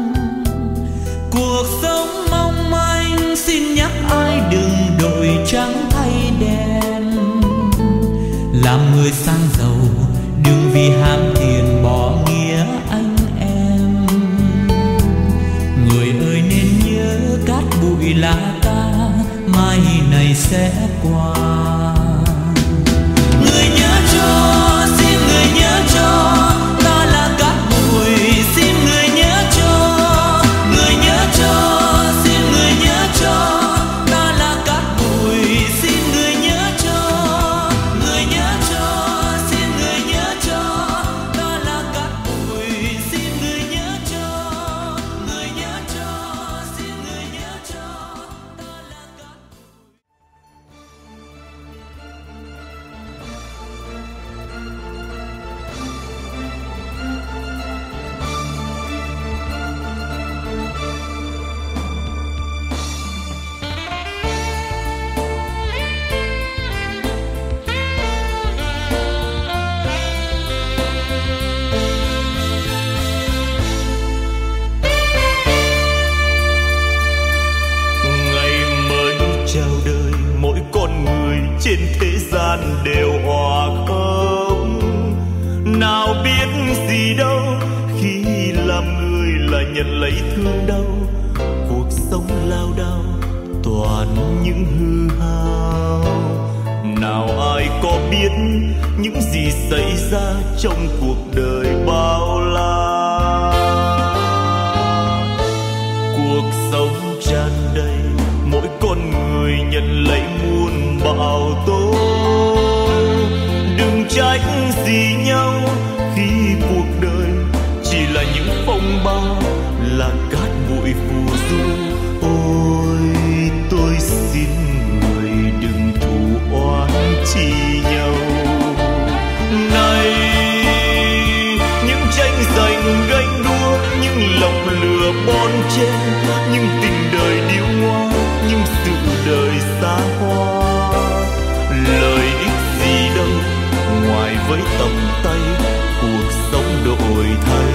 Cuộc sống mong manh, xin nhắc ai đừng đổi trắng thay đen. Làm người sang giàu đừng vì ham tiền bỏ nghĩa anh em. Người ơi nên nhớ cát bụi là ta, mai này sẽ qua. Người nhớ cho, xin người nhớ cho, ta là cát bụi, xin người nhớ cho. Người nhớ cho, xin người nhớ cho, ta là cát bụi, xin người nhớ cho. Người nhớ cho, xin người nhớ cho, ta là cát bụi, xin người nhớ cho. Người nhớ cho, xin người nhớ cho, ta là cát trên thế gian đều hòa không. Nào biết gì đâu khi làm người là nhận lấy thương đau. Cuộc sống lao đao toàn những hư hao. Nào ai có biết những gì xảy ra trong cuộc đời bao la. Cuộc sống tràn đầy mỗi con người nhận lấy muôn bão tố. Đừng trách gì nhau khi cuộc đời chỉ là những phong ba, là cát bụi phù du. Ôi tôi xin người đừng thù oán chi nhau. Này những tranh giành ganh đua, những lòng lừa bon chen, những tình đời điêu ngoa, những sự đời xa hoa. Lợi ích gì đâu ngoài với tầm tay cuộc sống đổi thay.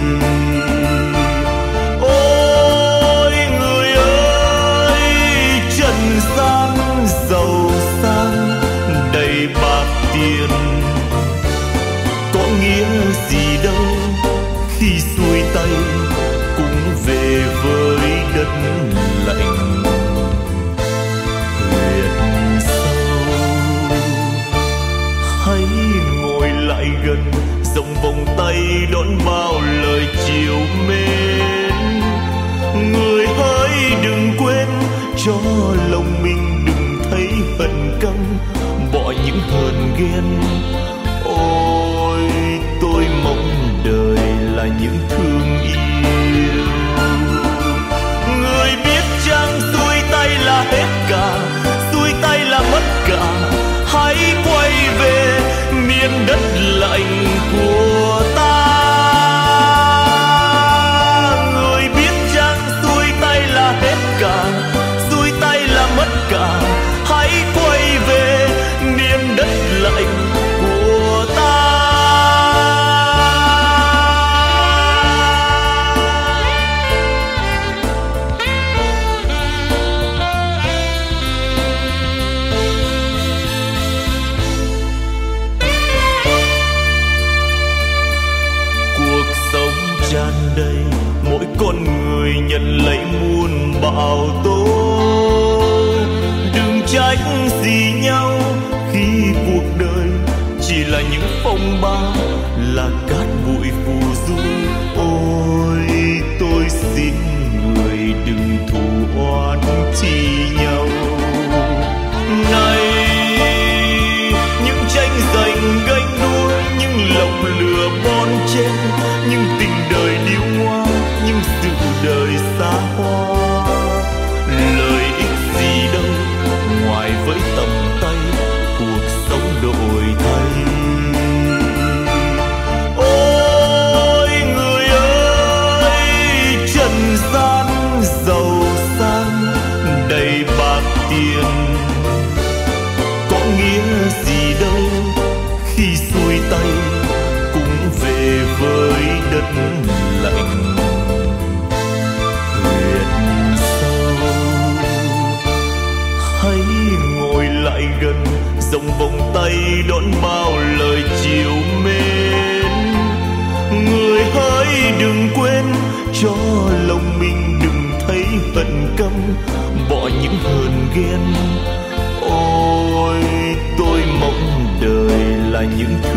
Ôi người ơi, trần gian giàu sang đầy bạc tiền, có nghĩa gì đâu khi xuôi tay cũng về với đất lạnh. Huyệt sâu tay đón bao lời chiều mến. Người hỡi đừng quên, cho lòng mình đừng thấy hận căm, bỏ những hờn ghen. Ôi tôi mong đời là những thương yêu. Người biết chăng xuôi tay là hết cả, xuôi tay là mất cả, hãy quay về miền đất lạnh của ta. Người biết chăng xuôi tay là hết cả, xuôi tay là mất cả, hãy quay về miền đất lạnh của ta. Tràn đầy mỗi con người nhận lấy muôn bão tố. Đừng trách gì nhau khi cuộc đời chỉ là những phong ba, là cát bụi phù du. Ôi tôi xin người đừng thù oán chi nhau. Này những tranh giành ganh đua, những lòng lừa bon chen, những tình đời điêu ngoa, những sự đời xa hoa. Lợi ích gì đâu ngoài với tầm tay, cuộc sống đổi thay. Ôi người ơi, trần gian giàu sang đầy bạc tiền, có nghĩa gì đâu khi xuôi tay cũng về với đất lạnh. Huyền sâu hãy ngồi lại gần, rộng vòng tay đón bao lời chiều mến. Người hỡi đừng quên, cho lòng mình đừng thấy hận căm, bỏ những hờn ghen. Ôi tôi mong đời là những